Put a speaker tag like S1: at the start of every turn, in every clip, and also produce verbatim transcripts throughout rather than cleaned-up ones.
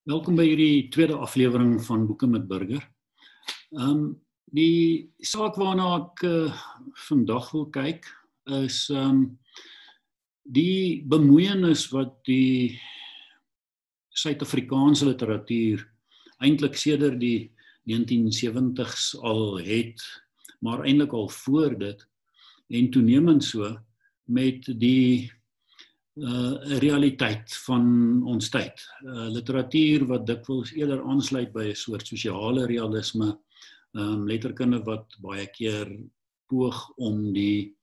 S1: Welkom by hierdie tweede aflewering van Boeke met Burger. Um, die saak waarna ek uh, vandag wil kyk is um, die bemoeienis wat die Suid-Afrikaanse literatuur eintlik sedert die negentien sewentig's al het, maar eintlik al voor dit en toenemend so met die Uh, realiteit van ons tyd. Uh, literatuur wat dikwels eerder aansluit by 'n soort sosiale realisme, um, letterkunde wat baie keer poog om die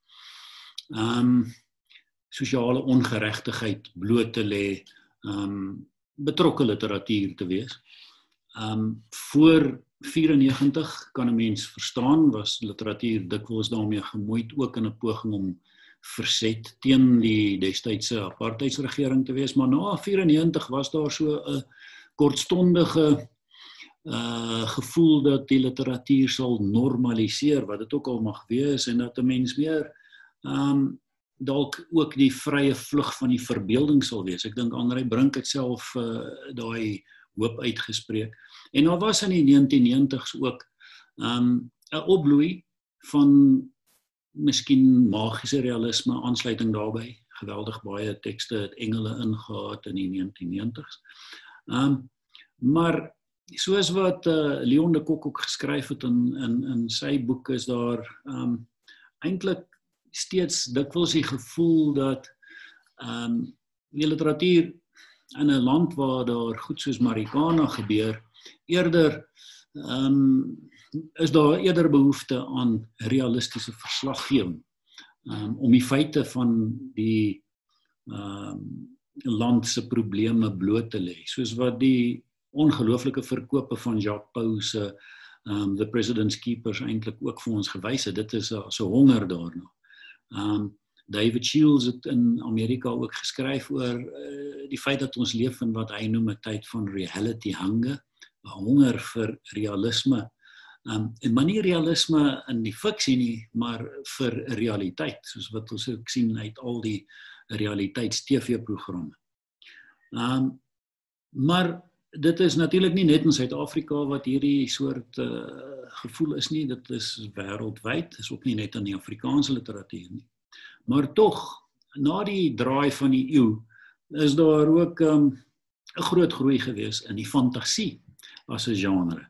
S1: um, sosiale ongeregtigheid bloot te lê, um, betrokke literatuur te wees. Um, voor vyfennegentig kan 'n mens verstaan, was literatuur dikwels daarmee gemoeid, ook in 'n poging om verset teen die destydse apartheidsregering te wees, maar na vyfennegentig was daar so 'n kortstondige uh, gevoel dat die literatuur sal normaliseer, wat dit ook al mag wees, en dat 'n mens meer um, dalk ook die vrye vlug van die verbeelding sal wees. Ek dink André Brink het self uh, daai hoop uitgespreek. En daar was in die negentien negentig's ook 'n um, opbloei van miskien magiese realisme, aansluiting daarbey. Geweldig baie tekste het engele ingehaat in die negentien negentig's. Um, maar soos wat uh, Leon de Kock ook geskryf het in, in, in sy boek, is daar um, eintlik steeds dikwels die gevoel dat um, die literatuur in 'n land waar daar goed soos Marikana gebeur, eerder um, is daar eerder behoefte aan realistiese verslaggewing, um, om die feite van die um, land se probleme bloot te lê, soos wat die ongelooflike verkope van Jacques Pau se um, The President's Keepers eintlik ook vir ons gewys het. Dit is so honger daarna. Um, David Shields het in Amerika ook geskryf oor uh, die feit dat ons leef in wat hy noem 'n tyd van reality hunger, 'n honger vir realisme. Um, en maar nie realisme in die fiksie nie, maar vir realiteit, soos wat ons ook sien uit al die realiteits-T V-programme. Um, maar dit is natuurlik nie net in Suid-Afrika wat hierdie soort uh, gevoel is nie, dit is wêreldwyd, is ook nie net in die Afrikaanse literatuur nie. Maar tog, na die draai van die eeu, is daar ook 'n um, groot groei gewees in die fantasie as 'n genre.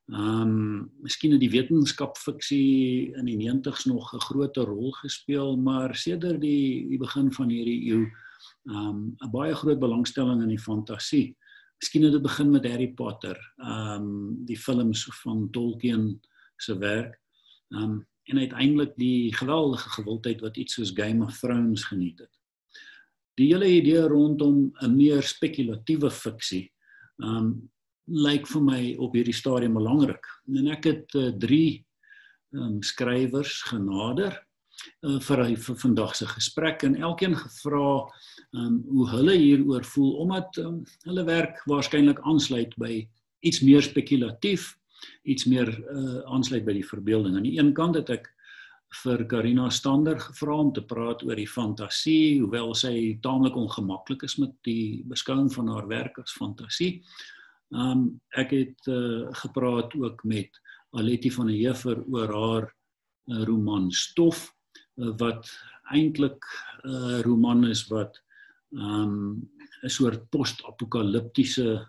S1: Um, miskien het die wetenskapfiksie in die negentig's nog 'n groter rol gespeel, maar sedert die, die begin van hierdie eeu, um, 'n baie groot belangstelling in die fantasie. Miskien het dit begin met Harry Potter, um, die films van Tolkien se werk, um, en uiteindelik die geweldige gewildheid wat iets soos Game of Thrones geniet het. Die hele idee rondom 'n meer spekulatiewe fiksie, um, lyk vir my op hierdie stadium belangrik. En ek het uh, drie um, skrywers genader uh, vir, vir vandag se gesprek en elkeen gevra um, hoe hulle hieroor voel, omdat um, hulle werk waarskynlik aansluit by iets meer spekulatief, iets meer uh, aansluit by die verbeelding. Aan die een kant het ek vir Karina Stander gevra om te praat oor die fantasie, hoewel sy taamlik ongemaklik is met die beskouing van haar werk as fantasie. Um, ek het uh, gepraat ook met Aletti van der Heever oor haar uh, roman Stof, uh, wat eintlik 'n uh, roman is wat um, 'n soort post-apokaliptiese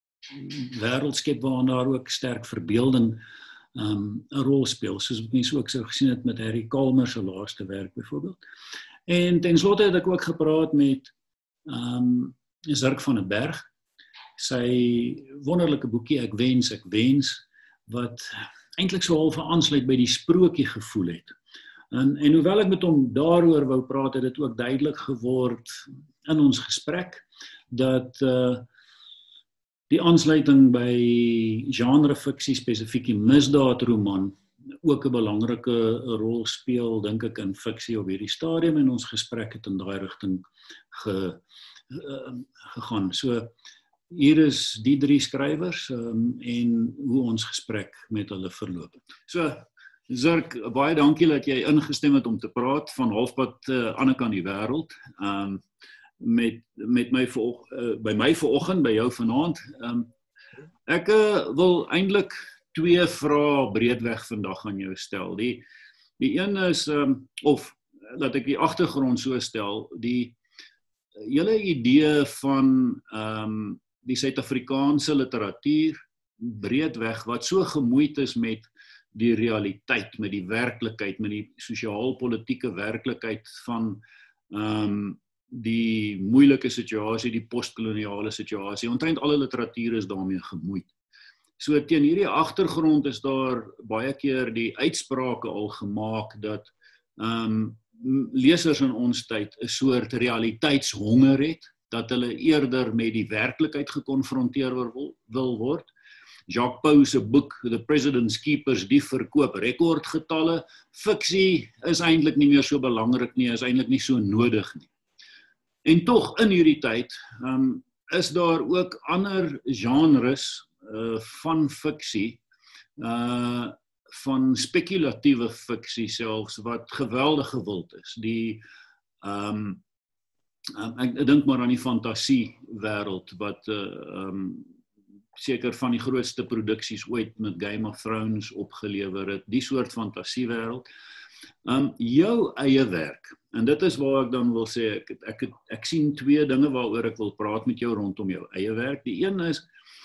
S1: wêreld skep waarin daar ook sterk verbeelding um, 'n rol speel, soos wat mense ook sou gesien het met Harry Kalmer se laaste werk byvoorbeeld. En ten slotte het ek ook gepraat met um, Zirk van den Berg, sy wonderlike boekie Ek wens, ek wens, wat eintlik so half aansluit by die sprokie gevoel het. En, en hoewel ek met hom daaroor wou praat, het dit ook duidelik geword in ons gesprek, dat uh, die aansluiting by genrefiksie, spesifiek die misdaadroman, ook 'n belangrike rol speel, dink ek, in fiksie op hierdie stadium, en ons gesprek het in daai rigting ge, uh, gegaan. So, hier is die drie skrywers um, en hoe ons gesprek met hulle verloop het. So, Zirk, baie dankie dat jy ingestem het om te praat van halfpad uh, ander kant die wêreld. Um, met met my voor, uh, by my vanoggend, by jou vanaand. Um, ek uh, wil eintlik twee vrae breedweg vandag aan jou stel. Die die een is um, of laat ek die agtergrond so stel, die hele idee van um, die Suid-Afrikaanse literatuur breedweg wat so gemoeid is met die realiteit, met die werklikheid, met die sosiaal-politieke werklikheid van um, die moeilike situasie, die postkoloniale situasie. Omtrent alle literatuur is daarmee gemoeid. So teen hierdie agtergrond is daar baie keer die uitsprake al gemaak dat um, lesers in ons tyd 'n soort realiteitshonger het, dat hulle eerder met die werklikheid gekonfronteer wil, wil word. Jacques Pau se boek The President's Keepers, die verkoop rekordgetalle. Fiksie is eintlik nie meer so belangrik nie, is eintlik nie so nodig nie. En tog in hierdie tyd um, is daar ook ander genres uh, van fiksie, uh, van speculatiewe fiksie selfs, wat geweldig gewild is. Die, um, ek, ek dink maar aan die fantasiewêreld, wat uh, um, seker van die grootste produksies ooit met Game of Thrones opgelewer het, die soort fantasiewêreld. Um, jou eie werk, en dit is waar ek dan wil sê, ek, ek, ek, ek sien twee dinge waaroor ek wil praat met jou rondom jou eie werk. Die een is,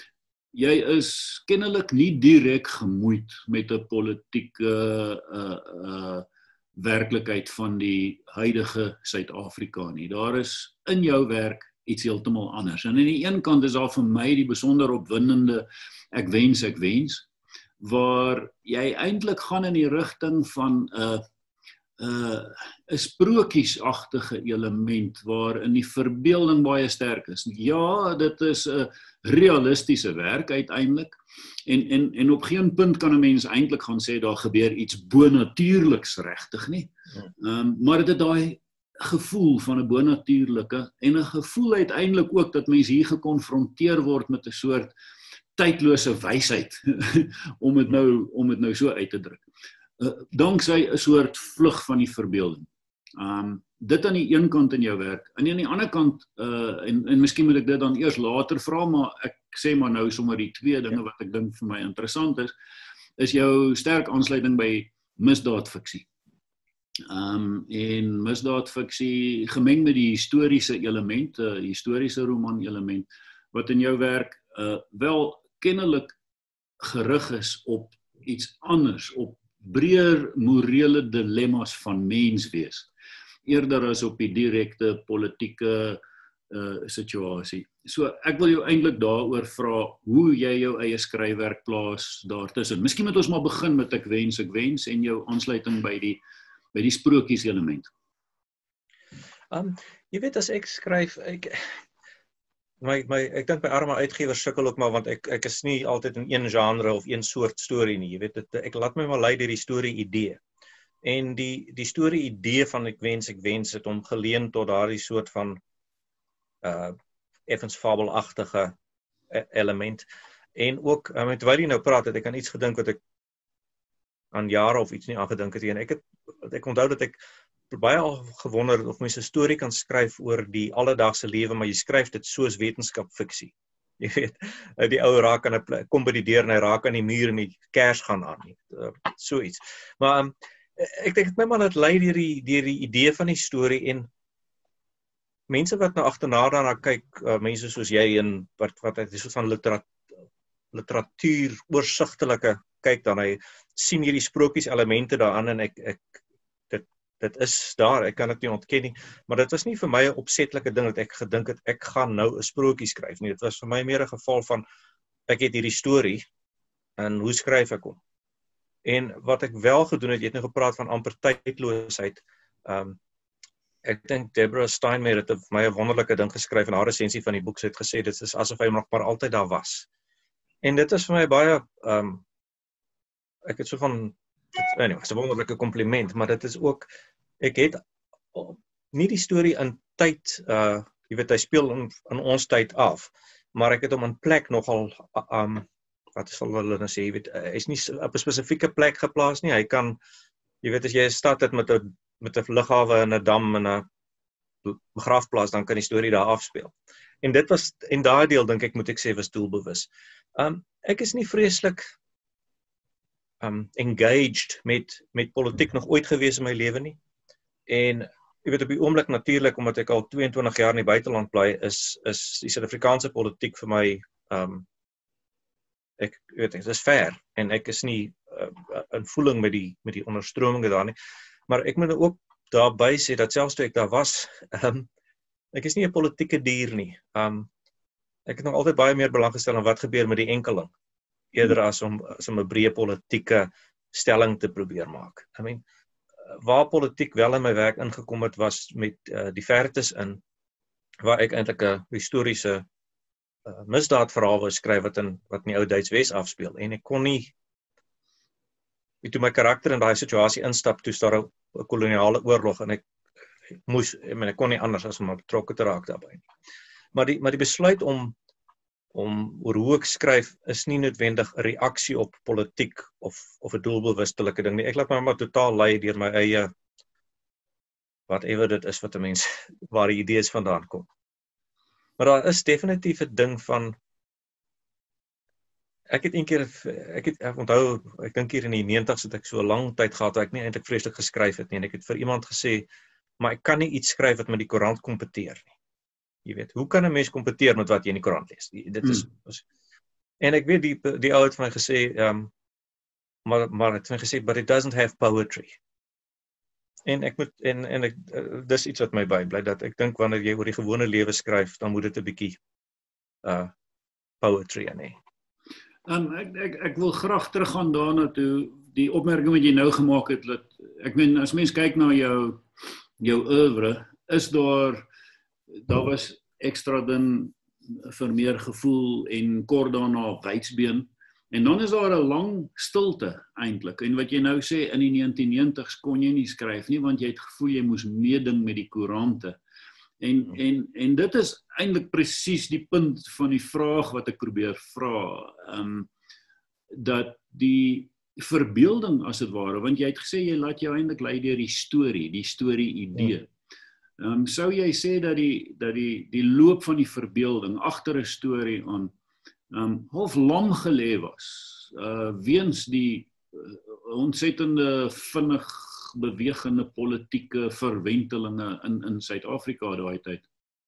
S1: jy is kennelik nie direk gemoeid met 'n politieke uh, uh, werklikheid van die huidige Suid-Afrika nie. Daar is in jou werk iets heeltemal anders. En aan die een kant is daar vir my die besonder opwindende ek wens, ek wens, waar jy eintlik gaan in die rigting van 'n uh, 'n uh, 'n sprokiesagtige element waarin die verbeelding baie sterk is. Ja, dit is 'n realistiese werk uiteindelik. En en en op geen punt kan 'n mens eintlik gaan sê daar gebeur iets bonatuurliks regtig nie. Um, maar dit het daai gevoel van 'n bonatuurlike en 'n gevoel uiteindelik ook dat mens hier gekonfronteer word met 'n soort tydlose wysheid om dit nou om dit nou so uit te druk. Uh, danksy 'n soort vlug van die verbeelding. Um, dit aan die een kant in jou werk. En aan die ander kant, uh, en, en miskien moet ek dit dan eers later vra, maar ek sê maar nou sommer die twee dinge wat ek dink vir my interessant is, is jou sterk aansluiting by misdaadfiksie. Um, en misdaadfiksie gemeng met die historiese element, uh, historiese roman element, wat in jou werk uh, wel kennelik gerig is op iets anders, op breër morele dilemma's van menswees, eerder as op die direkte politieke uh, situasie. So ek wil jou eintlik daaroor vra hoe jy jou eie skryfwerk plaas daartussen. Miskien moet ons maar begin met ek wens, ek wens en jou aansluiting by die by die sprokies element.
S2: Um, jy weet as ek skryf, ek my my ek dink my arme uitgewer sukkel ook maar want ek ek is nie altyd in een genre of een soort storie nie. Jy weet dit, ek laat my maar lei deur die storie idee. En die die storie idee van ek wens ek wens het om geleen tot daardie soort van uh effens fabelagtige element. En ook uh, terwyl jy nou praat het ek aan iets gedink wat ek aan jare of iets nie aangedink het en ek het ek onthou dat ek baie al gewonder het of mens 'n storie kan skryf oor die alledaagse lewe, maar jy skryf dit soos wetenskapfiksie. Jy weet, die ou raak aan 'n kom by die deur en hy raak aan die muur en die kers gaan aan nie. Uh, so iets. Maar um, ek dink my man het lei deur die deur die idee van die storie en mense wat nou agterna daarna kyk, uh, mense soos jy en wat wat uit 'n soort van literat, literatuur oorsigtelike kyk dan hy sien hierdie sprokies elemente daaraan en ek ek dit dit is daar, ek kan dit nie ontken nie, maar dit was nie vir my 'n opsetlike ding dat ek gedink het ek gaan nou 'n sprokie skryf nie. Dit was vir my meer 'n geval van ek het hierdie storie en hoe skryf ek hom? En wat ek wel gedoen het, jy het nou gepraat van amper tydloosheid. Um, ek dink Deborah Steinmeier het vir my 'n wonderlike ding geskryf in haar resensie van die boek. Sy het gesê dit is asof hy nog maar altyd daar was. En dit is vir my baie um, ek het so van anyway, is 'n wonderlike kompliment, maar dit is ook ek het nie die storie in tyd uh jy weet hy speel in, in ons tyd af, maar ek het hom in plek nogal um wat sal hulle nou sê, jy weet hy is nie op 'n spesifieke plek geplaas nie. Hy kan jy weet as jy 'n stad het met 'n met 'n lughawe en 'n dam en 'n begraafplaas, dan kan die storie daar afspeel. En dit was, en daai deel dink ek moet ek sê was doelbewus. Um, ek is nie vreeslik um, engaged met, met politiek nog ooit gewees in my lewe nie. En jy weet op die oomblik natuurlik, omdat ek al tweeëntwintig jaar in die buiteland bly, is, is die Suid-Afrikaanse politiek vir my, um, ek weet ek, dit is ver, en ek is nie uh, in voeling met die, met die onderstrominge daar nie. Maar ek moet ook daarby sê, dat selfs toe ek daar was, um, ek is nie 'n politieke dier nie. Um, ek het nog altyd baie meer belang gestel in wat gebeur met die enkeling, eerder as om, as om 'n breë politieke stelling te probeer maak. I mean, waar politiek wel in my werk ingekom het, was met uh, die vertes in, waar ek eintlik 'n historiese uh, misdaadverhaal wou skryf wat in, wat in die ou Duits-Wes afspeel, en ek kon nie, toe my karakter in daai situasie instap, toe daar 'n koloniale oorlog, en ek moes, ek, men, ek kon nie anders as om betrokke te raak daarbey. Maar die, maar die besluit om, om oor hoe ek skryf, is nie noodwendig 'n reaksie op politiek, of, of 'n doelbewustelike ding nie. Ek laat my maar totaal lei deur my eie, whatever dit is wat 'n mens, waar die idees vandaan kom. Maar daar is definitief 'n ding van, ek het een keer, ek het, ek onthou, ek dink hier in die negentig's het ek so 'n lang tyd gehad, waar ek nie eintlik vreeslik geskryf het nie, en ek het vir iemand gesê, maar ek kan nie iets skryf wat met die koerant kompeteer nie. Jy weet, hoe kan 'n mens kompeteer met wat jy in die koerant lees? Dit is, hmm. is en ek weet, die, die ou het vir my gesê, um, maar, maar het vir my gesê, but it doesn't have poetry. En ek moet, en, en ek, uh, dis iets wat my bybly, dat ek dink, wanneer jy oor die gewone lewe skryf, dan moet dit 'n bietjie uh, poetry in hê.
S1: Um, ek, ek, ek wil graag teruggaan daarna toe, die opmerking wat jy nou gemaak het, dat, ek meen, as mens kyk na jou, jou oeuvre, is daar, daar was extra din vir meer gevoel, en kort daarna Wydsbeen, en dan is daar 'n lang stilte eintlik, en wat jy nou sê, in die negentien negentig's kon jy nie skryf nie, want jy het gevoel jy moes meeding met die koerante, en, en, en dit is eintlik presies die punt van die vraag wat ek probeer vra, um, dat die verbeelding as dit ware, want jy het gesê, jy laat jou eintlik lei deur die storie, die storie idee, ja. Um, sou jy sê dat die, dat die, die loop van die verbeelding agter 'n storie aan um, half lam gelê was, uh, weens die uh, ontsettende vinnig bewegende politieke verwentelinge in, in Suid-Afrika daai tyd?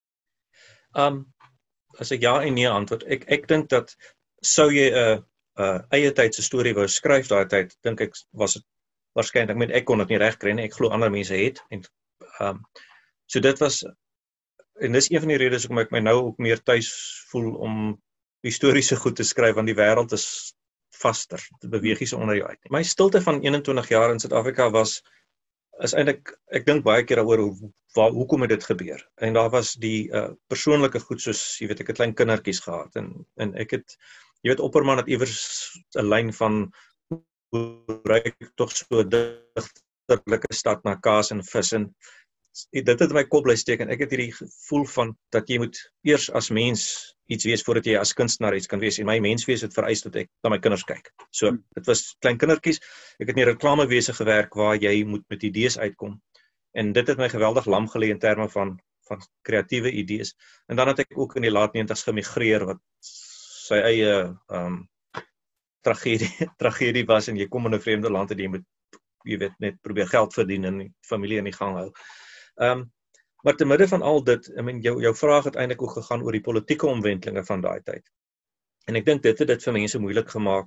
S2: Um, as ek ja en nee antwoord, ek, ek dink dat sou jy 'n uh, uh, eie tydse storie wou skryf daai tyd, dink ek was dit waarskynlik, ek meen ek kon dit nie reg kry nie, ek glo ander mense het, en um, so dit was, en dis een van die redes hoekom ek my nou ook meer tuis voel om historiese goed te skryf, want die wêreld is vaster, dit beweeg nie so onder jou uit nie. My stilte van eenentwintig jaar in Suid-Afrika was, is eintlik, ek dink baie keer daaroor, hoe, waar, hoekom het dit gebeur, en daar was die uh, persoonlike goed, soos, jy weet, ek het klein kindertjies gehad, en, en ek het, jy weet, Opperman het iewers 'n lyn van, hoe ruik toch so 'n digterlike stad na kaas en vis, en dit het my kop bly steek, en ek het hierdie gevoel van, dat jy moet eers as mens iets wees, voordat jy as kunstenaar iets kan wees, en my menswees het vereis dat ek na my kinders kyk. So, dit was klein kindertjies, ek het in die reklamewese gewerk, waar jy moet met idees uitkom, en dit het my geweldig lam gelê in terme van, van kreatiewe idees, en dan het ek ook in die laat negentig's gemigreer, wat sy eie um, tragedie, tragedie was, en jy kom in 'n vreemde land, en jy moet, jy weet, net probeer geld verdien, en die familie in die gang hou. Um, maar te midde van al dit, I mean, jou, jou vraag het eintlik ook gegaan oor die politieke omwentelinge van daai tyd. En ek dink dit het dit vir mense moeilik gemaak,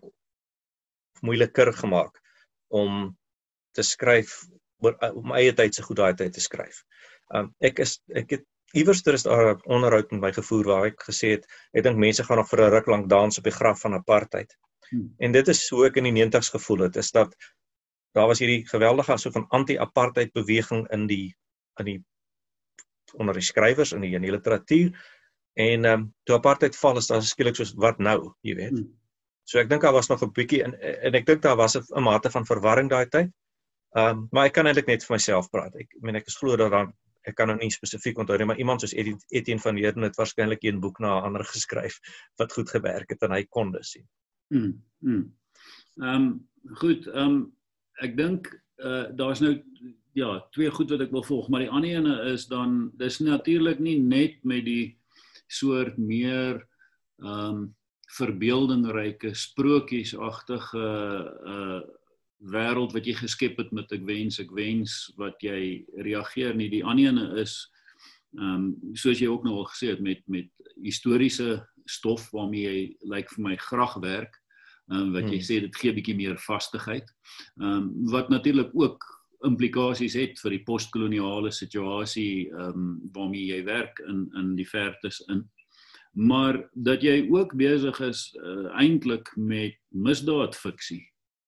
S2: of moeiliker gemaak, om te skryf, om eie tydse goed daai tyd te skryf. Um, ek is, ek het, iewers er is daar 'n onderhoud met my gevoer, waar ek gesê het, ek dink mense gaan nog vir 'n ruk lank dans op die graf van apartheid. Hmm. En dit is hoe ek in die negentig's gevoel het, is dat, daar was hierdie geweldige so van anti-apartheid beweging in die, in die, onder die skrywers, in die, in die literatuur, en um, toe apartheid val, is daar skielik soos, wat nou, jy weet. Hmm. So ek dink daar was nog 'n bietjie, en, en ek dink daar was 'n mate van verwarring daai tyd, um, maar ek kan eintlik net vir myself praat, ek meen, ek is glo dat dan, ek kan nou nie spesifiek onthou nie, maar iemand soos Etienne van Heerden het waarskynlik een boek na 'n ander geskryf, wat goed gewerk het, en hy kon dit sien.
S1: Hmm, hmm. Um, goed, um, ek dink, uh, daar's nou ja, twee goed wat ek wil volg, maar die ander ene is dan, dis natuurlik nie net met die soort meer um, verbeeldingryke, sprokiesagtige uh, wêreld wat jy geskep het met ek wens, ek wens wat jy reageer nie. Die ander ene is, um, soos jy ook nou al gesê het, met, met historiese stof waarmee jy, lyk vir my, graag werk, um, wat jy hmm. sê, dit gee 'n bietjie meer vastigheid, um, wat natuurlik ook implikasies het vir die postkoloniale situasie um, waarmee jy werk in, in die vertes in. Maar dat jy ook besig is uh, eintlik met misdaadfiksie.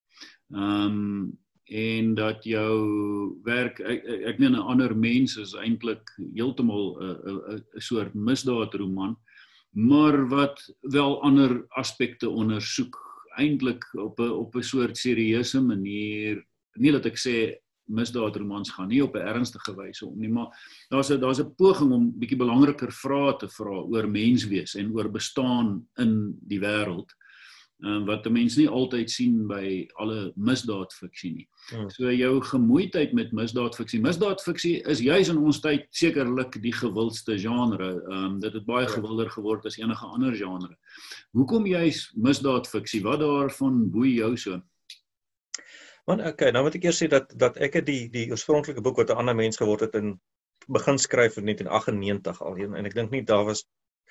S1: Um, en dat jou werk, ek, ek meen 'n ander mens is eintlik heeltemal 'n soort misdaadroman, maar wat wel ander aspekte ondersoek, eintlik op 'n op 'n soort serieuse manier. Nie dat ek sê misdaadromans gaan nie op 'n ernstige wyse om nie, maar daar's 'n daar's 'n poging om bietjie belangriker vrae te vra oor menswees en oor bestaan in die wêreld, um, wat 'n mens nie altyd sien by alle misdaadfiksie nie. Hmm. So jou gemoeidheid met misdaadfiksie, misdaadfiksie is juis in ons tyd sekerlik die gewildste genre. Um, dit het baie ja. gewilder geword as enige ander genre. Hoekom juis misdaadfiksie? Wat daarvan boei jou so?
S2: Want okay, nou moet ek eers sê dat dat ek het die die oorspronklike boek wat 'n ander mens geword het in begin skryf in negentien aggennegentig al en ek dink nie daar was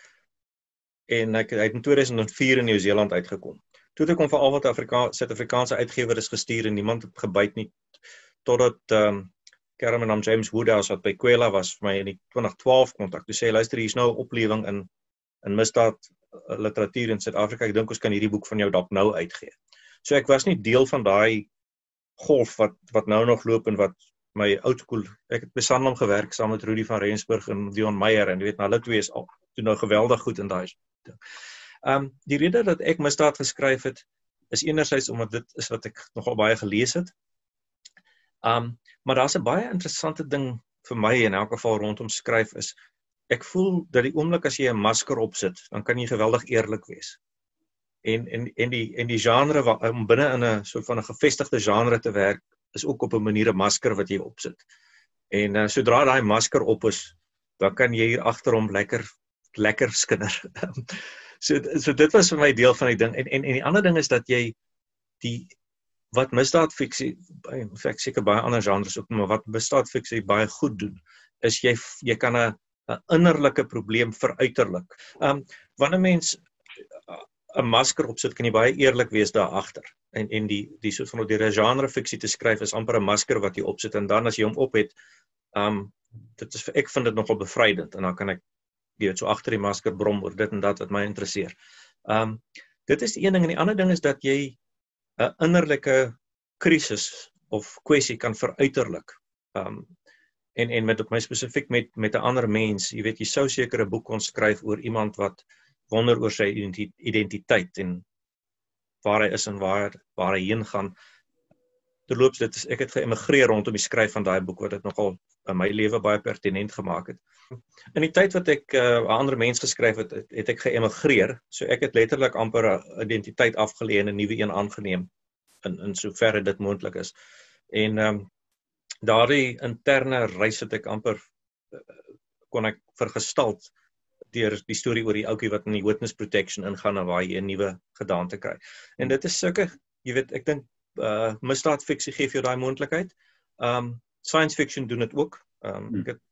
S2: en ek het in twee duisend vier in Nieu-Seeland uitgekom. Toe het ek hom vir al wat Afrika Suid-Afrikaanse uitgewers gestuur en niemand het gebyt nie totdat ehm um, kerel met naam James Woodhouse wat by Kwela was vir my in die twintig twaalf kontak. Toe sê hy luister, hier is nou 'n oplewing in in misdaad literatuur in Suid-Afrika. Ek dink ons kan hierdie boek van jou dalk nou uitgee. So ek was nie deel van daai golf wat wat nou nog loop en wat my oudskool, ek het by Sanlam gewerk saam met Rudy van Rensburg en Dion Meyer en jy weet, nou hulle twee is al toe nou geweldig goed in daai ding. Um die rede dat ek misdaad geskryf het is enerzijds omdat dit is wat ek nogal baie gelees het. Um maar daar's 'n baie interessante ding vir my in elk geval rondom skryf is ek voel dat die oomblik as jy 'n masker opsit, dan kan jy geweldig eerlik wees. En en en die en die genre om binne in 'n soort van 'n gevestigde genre te werk is ook op 'n manier 'n masker wat jy opsit. En uh, sodra daai masker op is, dan kan jy hier agterom lekker lekker skinder. so so dit was vir my deel van die ding. En en en die ander ding is dat jy die wat misdaadfiksie, in feite seker baie ander genres ook, maar wat misdaadfiksie baie goed doen, is jy jy kan 'n 'n innerlike probleem veruiterlik. Um wanneer mens 'n masker opsit, kan jy baie eerlik wees daar agter. En en die die soort van die genre fiksie te skryf is amper 'n masker wat jy opsit en dan as jy hom op het, um dit is ek vind dit nogal bevrydend en dan kan ek jy weet so agter die masker brom oor dit en dat wat my interesseer. Um dit is die een ding en die ander ding is dat jy 'n innerlike krisis of kwessie kan veruiterlik. Um en en met op my spesifiek met met 'n ander mens, jy weet jy sou seker 'n boek kon skryf oor iemand wat wonder oor sy identiteit en waar hy is en waar waar hy heen gaan. Terloops, dit is ek het geëmigreer rondom die skryf van daai boek wat dit nogal in my lewe baie pertinent gemaak het. In die tyd wat ek 'n uh, ander mens geskryf het, het, het ek geëmigreer, so ek het letterlik amper 'n identiteit afgelê en 'n nuwe een aangeneem in in soverre dit moontlik is. En ehm um, daardie interne reis het ek amper uh, kon ek vergestalt deur die storie oor die ouetjie wat in die witness protection ingaan en waar jy 'n nuwe gedaante kry. En dit is sulke, jy weet, ek dink uh, misdaadfiksie gee vir jou daai moontlikheid. Um science fiction doen dit ook. Um ek het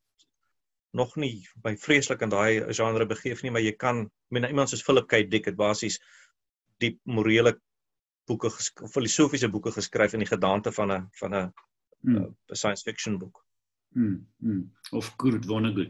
S2: nog nie by vreeslik in daai genre begeef nie, maar jy kan, meen iemand soos Philip K. Dick het basies diep morele boeke of filosofiese boeke geskryf in die gedaante van 'n van 'n hmm. science fiction boek.
S1: Hmm, hmm. Of Kurt Vonnegut.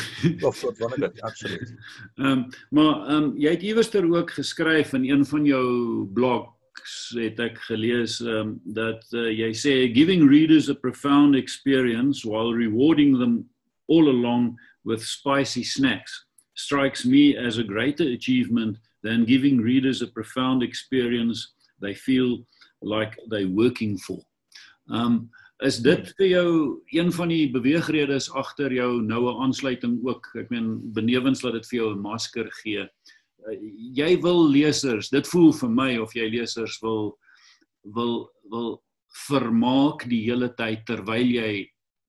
S2: of Kurt Vonnegut, absoluut.
S1: Um, maar um, jy het iewerster ook geskryf in een van jou blogs, het ek gelees, um, dat uh, jy sê, giving readers a profound experience while rewarding them all along with spicy snacks strikes me as a greater achievement than giving readers a profound experience they feel like they're working for. Um, Is dit vir jou een van die beweegredes agter jou noue aansluiting ook? Ek meen benewens dat dit vir jou 'n masker gee. Uh, jy wil lesers, dit voel vir my of jy lesers wil wil wil vermaak die hele tyd terwyl jy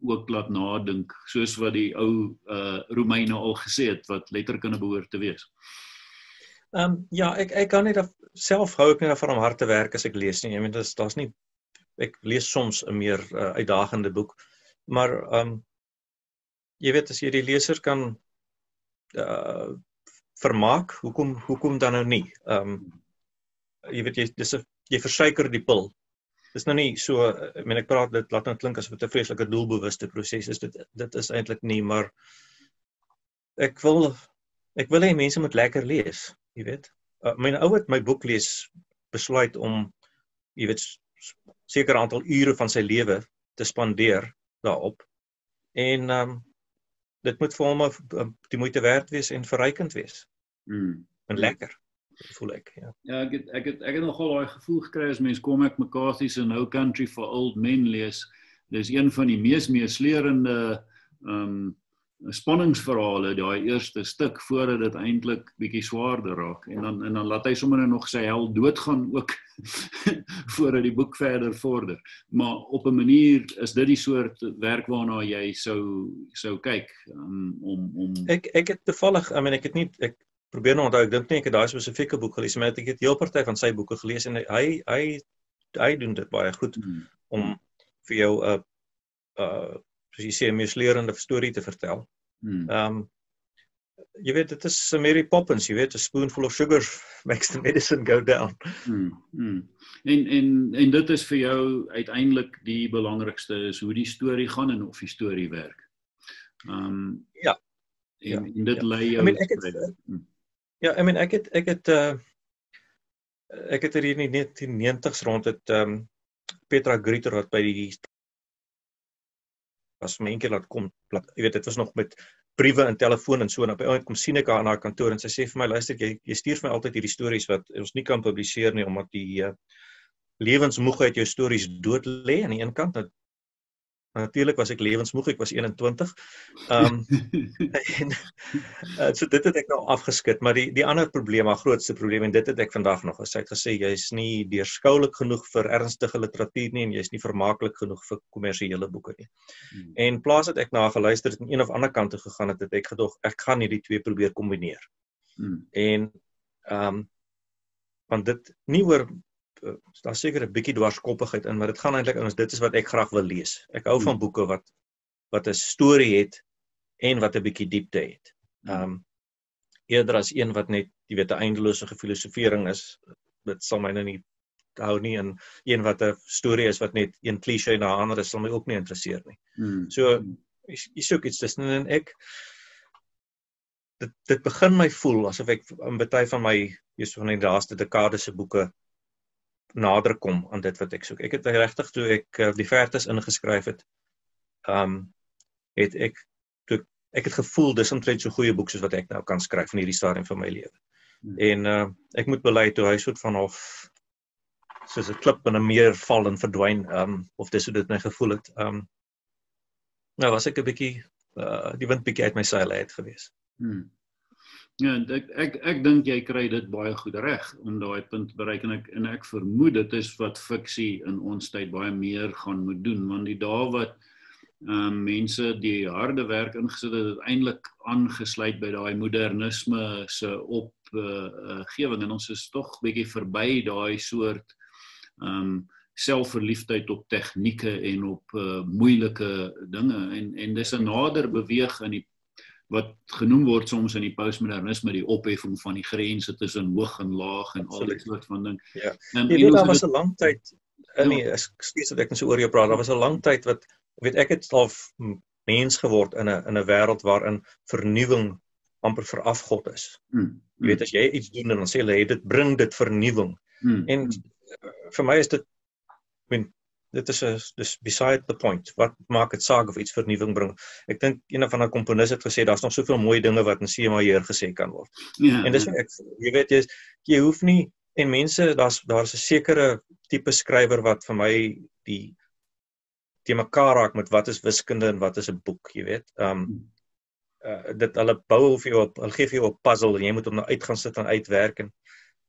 S1: ook laat nadink, soos wat die ou uh, Romeine al gesê het, wat letterkunde behoort te wees.
S2: Um, ja, ek, ek kan nie dat, self hou ek nie daarvan om hard te werk as ek lees nie. Ek meen, dis, daar's nie, ek lees soms 'n meer uh, uitdagende boek, maar um, jy weet, as jy die leser kan uh, vermaak, hoekom, hoekom dan nou nie? Um, jy weet, jy, dis a, jy versuiker die pil. Dis nou nie so, ek meen, ek praat, dit laat nou klink as wat 'n vreeslike doelbewuste proses is, dit, dit is eintlik nie, maar ek wil, ek wil hê mense moet lekker lees, jy weet. Uh, my ou het my boek lees, besluit om, jy weet, seker aantal ure van sy lewe te spandeer daarop, en um, dit moet vir hom die moeite werd wees en verrykend wees,
S1: Hmm.
S2: en lekker, voel ek, ja.
S1: Ja, ek het, ek het, ek het nogal daai gevoel gekry as mens Cormac McCarthy se No Country for Old Men lees. Dis een van die mees meeslerende um, spanningsverhale, daai eerste stuk, voordat dit eintlik bietjie swaarder raak. En dan, en dan laat hy sommer nog sy held doodgaan ook, voordat die boek verder vorder. Maar op 'n manier is dit die soort werk waarna jy sou, sou kyk. Um, om, om...
S2: Ek, ek het toevallig, I mean, ek het nie, ek probeer nou onthou, ek dink nie ek het daai spesifieke boek gelees, maar ek het heel party van sy boeke gelees, en hy, hy, hy doen dit baie goed,
S1: Hmm.
S2: om vir jou 'n, uh, uh, soos jy sê, 'n meeslerende storie te vertel.
S1: Hmm.
S2: Um, jy weet, dit is Mary Poppins, jy weet, a spoonful of sugar makes the medicine go down.
S1: Hmm. Hmm. En, en, en dit is vir jou uiteindelik die belangrikste, is hoe die storie gaan en of die storie werk. Um,
S2: Ja.
S1: En,
S2: Ja,
S1: en dit
S2: ja.
S1: lei jou...
S2: I mean, ek het,
S1: Hmm.
S2: ja, I mean, ek het, ek het, uh, ek het hier in die negentien negentigs rond het, um, Petra Grieter wat by die, as my een keer laat kom, laat, jy weet, dit was nog met briewe en telefoon en so, en op die ooit kom sien ek haar in haar kantoor, en sy sê vir my, luister, jy, jy stuur vir my altyd hierdie stories wat ons nie kan publiseer nie, omdat die uh, lewensmoegheid jou stories dood lê aan die een kant. Natuurlik was ek lewensmoeg, ek was eenentwintig. Um, en, uh, so dit het ek nou afgeskit, maar die, die ander probleem, haar grootste probleem, en dit het ek vandag nog, is sy het gesê, jy is nie deurskoulik genoeg vir ernstige literatuur nie, en jy is nie vermaaklik genoeg vir kommersiële boeke nie. Hmm. En plaas het ek na geluister het, en een of ander kant toe gegaan het, het ek gedog, ek gaan hierdie twee probeer kombineer. Hmm. En, um, want dit nie oor, daar seker 'n bietjie dwarskoppigheid in, maar dit gaan eintlik ons, dit is wat ek graag wil lees. Ek hou van boeke wat wat 'n storie het en wat 'n bietjie diepte het. Um eerder as een wat net, jy weet, 'n eindelose gefilosofering is, dit sal my nou nie hou nie, en een wat 'n storie is wat net een klise na 'n ander is, sal my ook nie interesseer nie. Hmm. So jy, jy soek iets tussen, en ek dit dit begin my voel asof ek in baie van my, jy's van die laaste dekade se boeke nader kom aan dit wat ek soek. Ek het regtig, toe ek uh, die Vertes ingeskryf het, um, het ek, toe, ek het gevoel, dis omtrent so goeie boek soos wat ek nou kan skryf in hierdie stadium van my lewe. Hmm. En uh, ek moet bely, toe hy soort van of, soos 'n klip in 'n meer val en verdwyn, um, of dis hoe dit my gevoel het, um, nou was ek 'n bietjie, uh, die wind bietjie uit my seile uit gewees.
S1: Hmm. Ja, ek ek ek dink jy kry dit baie goed reg om daai punt bereik, en ek en ek vermoed dit is wat fiksie in ons tyd baie meer gaan moet doen, want die dae wat um, mense die harde werk ingesit het, uiteindelik aangesluit by daai modernisme se opgewing, uh, en ons is tog bietjie verby daai soort um, selfverliefdheid op tegnieke en op uh, moeilike dinge, en en dis 'n nader beweeg in die wat genoem word soms in die postmodernisme, die opheffing van die grense tussen hoog en laag en al die soort van ding.
S2: Ja.
S1: En
S2: jy weet, daar was 'n lang tyd, ja. nee, ekskuus dat ek net so oor jou praat, daar was 'n lang tyd wat, weet ek het al mens geword in 'n in 'n wêreld waarin vernuwing amper verafgod is. Hmm. Jy weet, as jy iets doen en dan sê hulle, dit bring dit vernuwing. Hmm. En vir my is dit, ek meen, dit is a, dis beside the point. Wat maak dit saak of iets vernuwing bring? Ek dink een van die komponis het gesê, daar's nog soveel mooi dinge wat in C M A hier gesê kan word. Ja, en dis ek, jy weet, jy, jy hoef nie, en mense, daar's daar's 'n sekere tipe skrywer wat vir my die te mekaar raak met wat is wiskunde en wat is 'n boek, jy weet. Um uh, dit hulle bou vir jou op, hulle gee vir jou 'n puzzle en jy moet hom nou uit gaan sit en uitwerk, en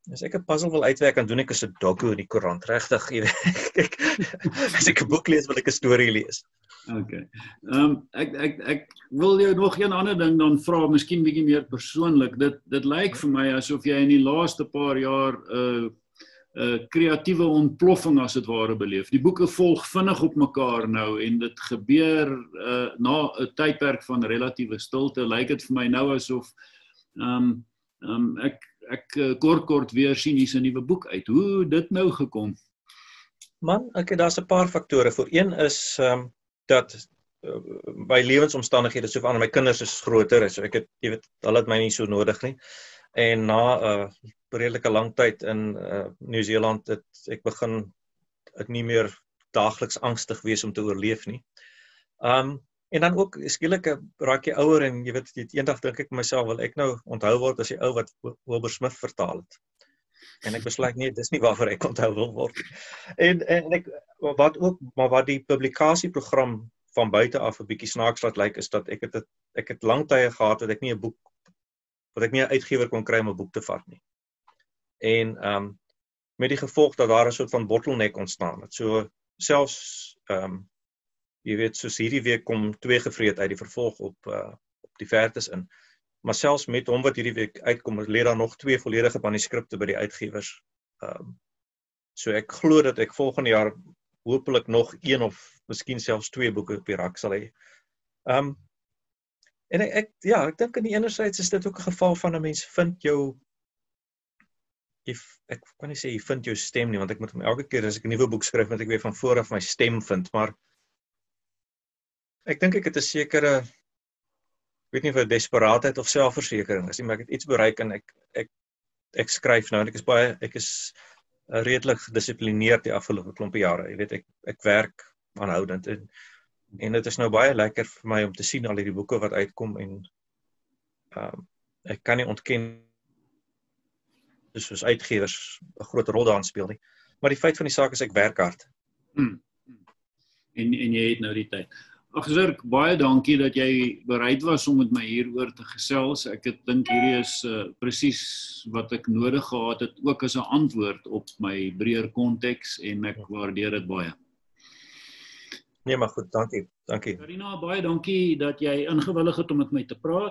S2: As ek 'n puzzle wil uitwerk, dan doen ek 'n Sudoku in die koerant, regtig, jy weet. As ek 'n boek lees, wil ek 'n storie lees.
S1: Okay. Ehm um, ek ek ek wil jou nog een ander ding dan vra, miskien bietjie meer persoonlik. Dit dit lyk vir my asof jy in die laaste paar jaar 'n uh, 'n uh, kreatiewe ontploffing as dit ware beleef. Die boeke volg vinnig op mekaar nou en dit gebeur uh, na 'n tydperk van relatiewe stilte. Lyk dit vir my nou asof ehm um, ehm um, ek ek uh, kort kort weer sien hier's 'n nuwe boek uit. Hoe dit nou gekom?
S2: Man, ek het daar's 'n paar faktore. Voor een is ehm um, dat uh, my lewensomstandighede so verander, my kinders is groter, so ek het, jy weet, hulle het my nie so nodig nie. En na 'n uh, redelike lang tyd in uh, Nieu-Seeland het ek begin ek nie meer daagliks angstig wees om te oorleef nie. Um en dan ook skielik raak jy ouer en jy weet, eendag dink ek myself, wil ek nou onthou word as die ou wat Wilbur Smith vertaal het. En ek besluit nee, dis nie waarvoor ek onthou wil word. En en ek wat ook maar wat die publikasieprogram van buite af 'n bietjie snaaks laat lyk is dat ek het ek het lang tye gehad dat ek nie 'n boek wat ek nie 'n uitgewer kon kry om 'n boek te vat nie. En um met die gevolg dat daar 'n soort van bottleneck ontstaan het. So selfs um jy weet, soos hierdie week kom twee gevreet uit die vervolg op uh, op die Vertes in. Maar selfs met hom wat hierdie week uitkom, lê daar nog twee volledige manuskripte by die uitgewers. Um, so ek glo dat ek volgende jaar hopelik nog een of miskien selfs twee boeke op die rak sal hê. Um, en ek, ek ja, ek dink aan die enerzijds is dit ook 'n geval van 'n mens vind jou If, ek kan nie sê jy vind jou stem nie, want ek moet hom elke keer as ek 'n nuwe boek skryf, moet ek weer van voor af my stem vind, maar ek dink ek het 'n sekere, ek weet nie of dit desperaatheid of selfversekering is nie, maar ek het iets bereik en ek ek ek skryf nou en ek is baie ek is uh, redelik gedissiplineerd die afgelope klompe jare. Jy weet, ek ek werk aanhoudend en en dit is nou baie lekker vir my om te sien al hierdie boeke wat uitkom en um, ek kan nie ontken dus soos uitgewers 'n groot rol daarin speel nie. Maar die feit van die saak is ek werk hard.
S1: Hmm. En en jy het nou die tyd. Ag Zirk, baie dankie dat jy bereid was om met my hieroor te gesels. Ek het dink hierdie is uh, presies wat ek nodig gehad het, ook as 'n antwoord op my breër konteks en ek waardeer dit baie.
S2: Nee, maar goed, dankie. Dankie.
S1: Karina, baie dankie dat jy ingewillig het om met my te praat.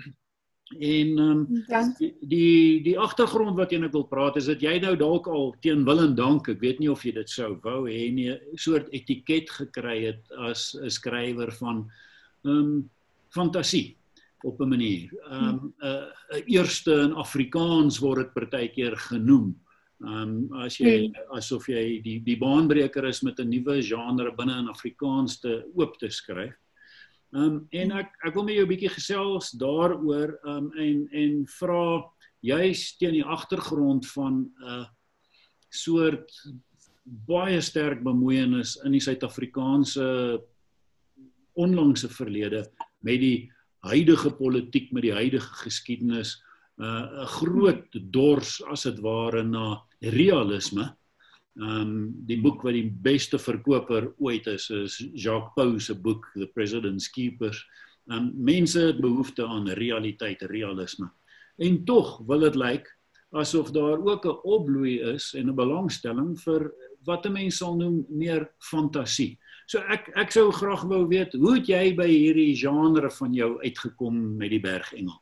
S1: En um, die, die die agtergrond wat jy nou wil praat is dat jy nou dalk al teen wil en dank, ek weet nie of jy dit sou wou hê nie, 'n soort etiket gekry het as 'n skrywer van um, fantasie op 'n manier. Um, 'n uh, uh, eerste in Afrikaans word dit partykeer genoem. Um, as jy asof jy die die baanbreker is met 'n nuwe genre binne in Afrikaans te oop te skryf. Um, en ek, ek wil met jou 'n bietjie gesels daaroor um, en, en vra juist teen die agtergrond van 'n uh, soort baie sterk bemoeienis in die Suid-Afrikaanse onlangse verlede met die huidige politiek, met die huidige geskiedenis, 'n uh, groot dors as dit ware na realisme. Um, die boek wat die beste verkoper ooit is, is Jacques Pau se boek, The President's Keepers. Um, mense het behoefte aan realiteit, realisme. En tog wil dit lyk asof daar ook 'n opbloei is en 'n belangstelling vir wat 'n mens sal noem meer fantasie. So ek ek sou graag wou weet, hoe het jy by hierdie genre van jou uitgekom met die Bergengel?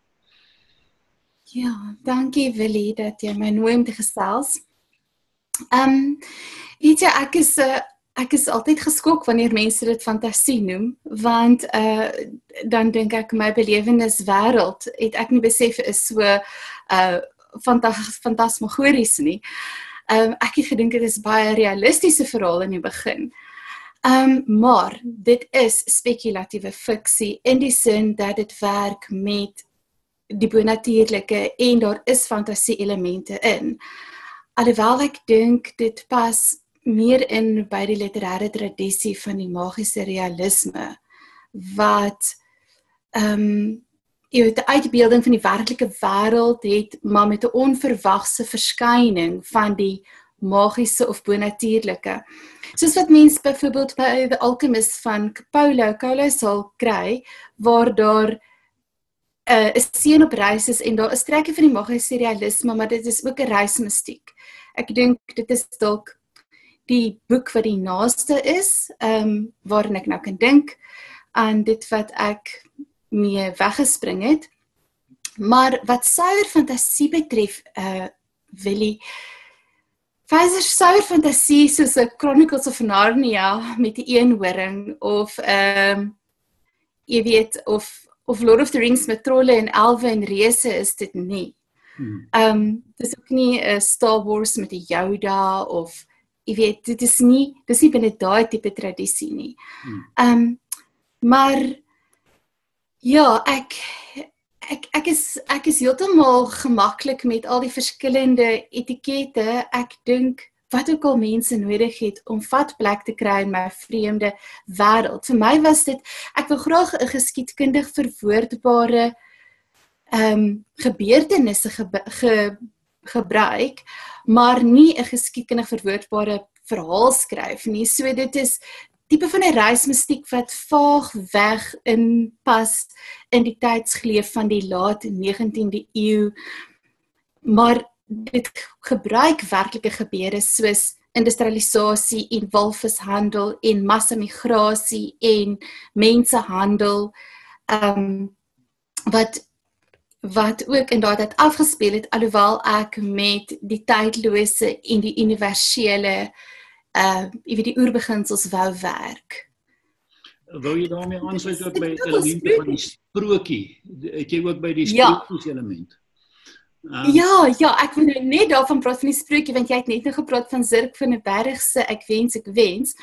S3: Ja, dankie Willie dat jy my nooi om te gesels. Um, weet jy, ek is, uh, ek is altyd geskok wanneer mense dit fantasie noem, want uh, dan dink ek my beleweniswêreld het ek nie besef is so uh, fantas fantasmagories nie. Um, ek het gedink dit is baie realistiese verhaal in die begin. Um, maar dit is spekulatieve fiksie in die sin dat dit werk met die bonatuurlike en daar is fantasie elemente in. Alhoewel ek dink dit pas meer in by die literêre tradisie van die magiese realisme, wat um, jy weet, 'n uitbeelding van die werklike wêreld het, maar met 'n onverwagse verskyning van die magiese of bonatuurlike. Soos wat mens byvoorbeeld by The Alchemist van Paulo Coelho sal kry, waar daar 'n uh, seun op reis is en daar is trekke van die magiese realisme, maar dit is ook 'n reismystiek. Ek dink dit is dalk die boek wat die naaste is, um, waarin ek nou kan dink aan dit wat ek mee weggespring het. Maar wat suiwer fantasie betref, uh, Willie, Pfizer suiwer fantasie soos 'n Chronicles of Narnia met die eenhoring, of um, jy weet, of, of Lord of the Rings met trolle en elwe en reëse is dit nie. Hmm. Um, dit is ook nie 'n uh, Star Wars met 'n Yoda, of jy weet, dit is nie, dit is nie binne daai tipe tradisie nie. Hmm. Um, maar, ja, ek, ek, ek is, ek is heeltemal gemaklik met al die verskillende etikette. Ek dink, wat ook al mense nodig het om vat plek te kry in my vreemde wêreld. Vir my was dit, ek wil graag 'n geskiedkundig verwoordbare um, gebeurtenisse ge, ge, gebruik, maar nie 'n geskiedkundig verwoordbare verhaal skryf nie. So dit is tipe van 'n reismystiek wat vaag weg in pas in die tydsgleef van die laat negentiende eeu, maar dit gebruik werklike gebeure soos industrialisasie en walvishandel en massamigrasie en mensehandel, um, wat wat ook in daardie tyd afgespeel het, alhoewel ek met die tydlose en die universele uh, jy weet die oerbeginsels wou werk.
S1: Wou jy daarmee aansluit ook by elemente van die sprokie? Het jy ook by die sprokies element? Um,
S3: ja, ja, ek wil nou net daarvan praat van die sprokie, want jy het net nou gepraat van Zirk van 'n Berg se ek wens, ek wens.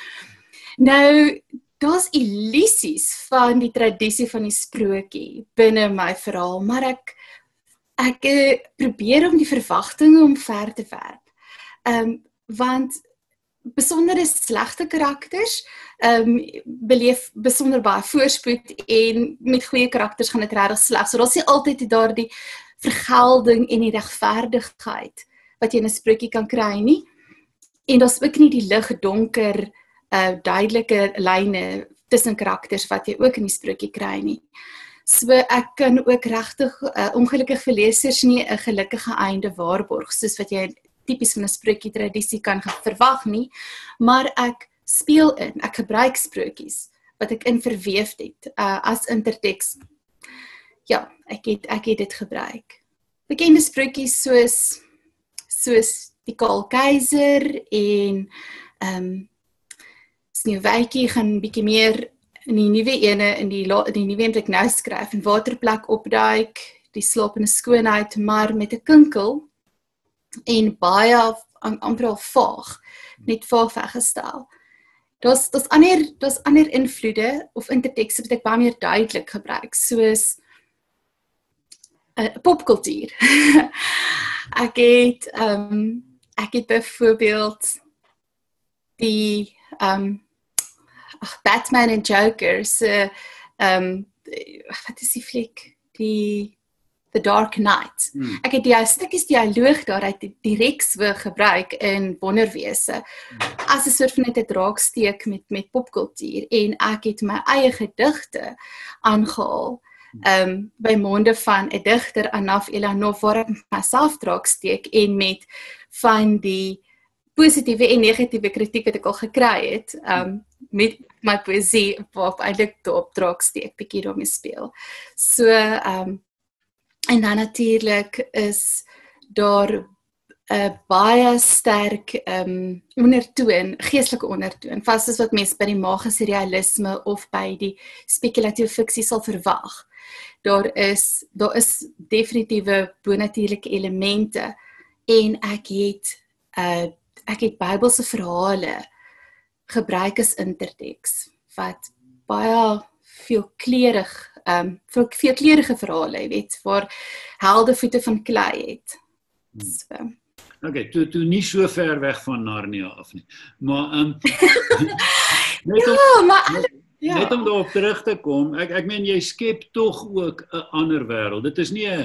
S3: Nou, daar's illusies van die tradisie van die sprokie binne my verhaal, maar ek ek uh, probeer om die verwagtinge omver te werp. Um, want besondere slegte karakters um, beleef besonder baie voorspoed en met goeie karakters gaan dit regtig sleg. So daar's nie altyd daardie vergelding en die regverdigheid wat jy in 'n sprokie kan kry nie. En daar's ook nie die lig donker uh, duidelike lyne tussen karakters wat jy ook in die sprokie kry nie. So ek kan ook regtig uh, ongelukkig vir lesers nie 'n gelukkige einde waarborg soos wat jy tipies van 'n sprokie tradisie kan verwag nie, maar ek speel in, ek gebruik sprokies wat ek in verweef het uh, as interteks. Ja, ek het ek het dit gebruik. Bekende sprokies soos soos die Kaal Keiser en ehm um, Sneeuwwitjie gaan bietjie meer in die nuwe ene in die in die nuwe een wat ek nou skryf, en Waterplek opduik, die slapende skoonheid, maar met 'n kinkel en baie amper al vaag, net vaag weggestel. Daar's daar's ander daar's ander invloede of intertekste wat ek baie meer duidelik gebruik, soos uh, popkultuur. ek het um, ek het byvoorbeeld die um, ach, Batman en Joker se um, wat is die fliek? Die The Dark Knight. Hmm. Ek het die stukkies dialoog daaruit direk so gebruik in Wonderwese hmm. as 'n soort van net 'n draaksteek met met popkultuur, en ek het my eie gedigte aangehaal um, by monde van 'n digter, Anaf Elanov, waar ek myself draaksteek en met van die positiewe en negatiewe kritiek wat ek al gekry het um, met my poësie waarop eintlik op draaksteek bietjie daarmee speel. So um, en dan natuurlik is daar 'n uh, baie sterk um, ondertoon, geestelike ondertoon, vas is wat mense by die magiese realisme of by die spekulatiewe fiksie sal verwag. Daar is daar is definitiewe bonatuurlike elemente, en ek het uh, ek het Bybelse verhale gebruik as interteks wat baie veelkleurig Um, vir veelkleurige verhale, jy weet, waar helde voete van klei het. So.
S1: Okay, toe, toe nie so ver weg van Narnia af nie. Maar, um, net om,
S3: ja, maar, net,
S1: ja. net om daarop terug te kom, ek, ek meen, jy skep tog ook 'n ander wêreld. Dit is nie 'n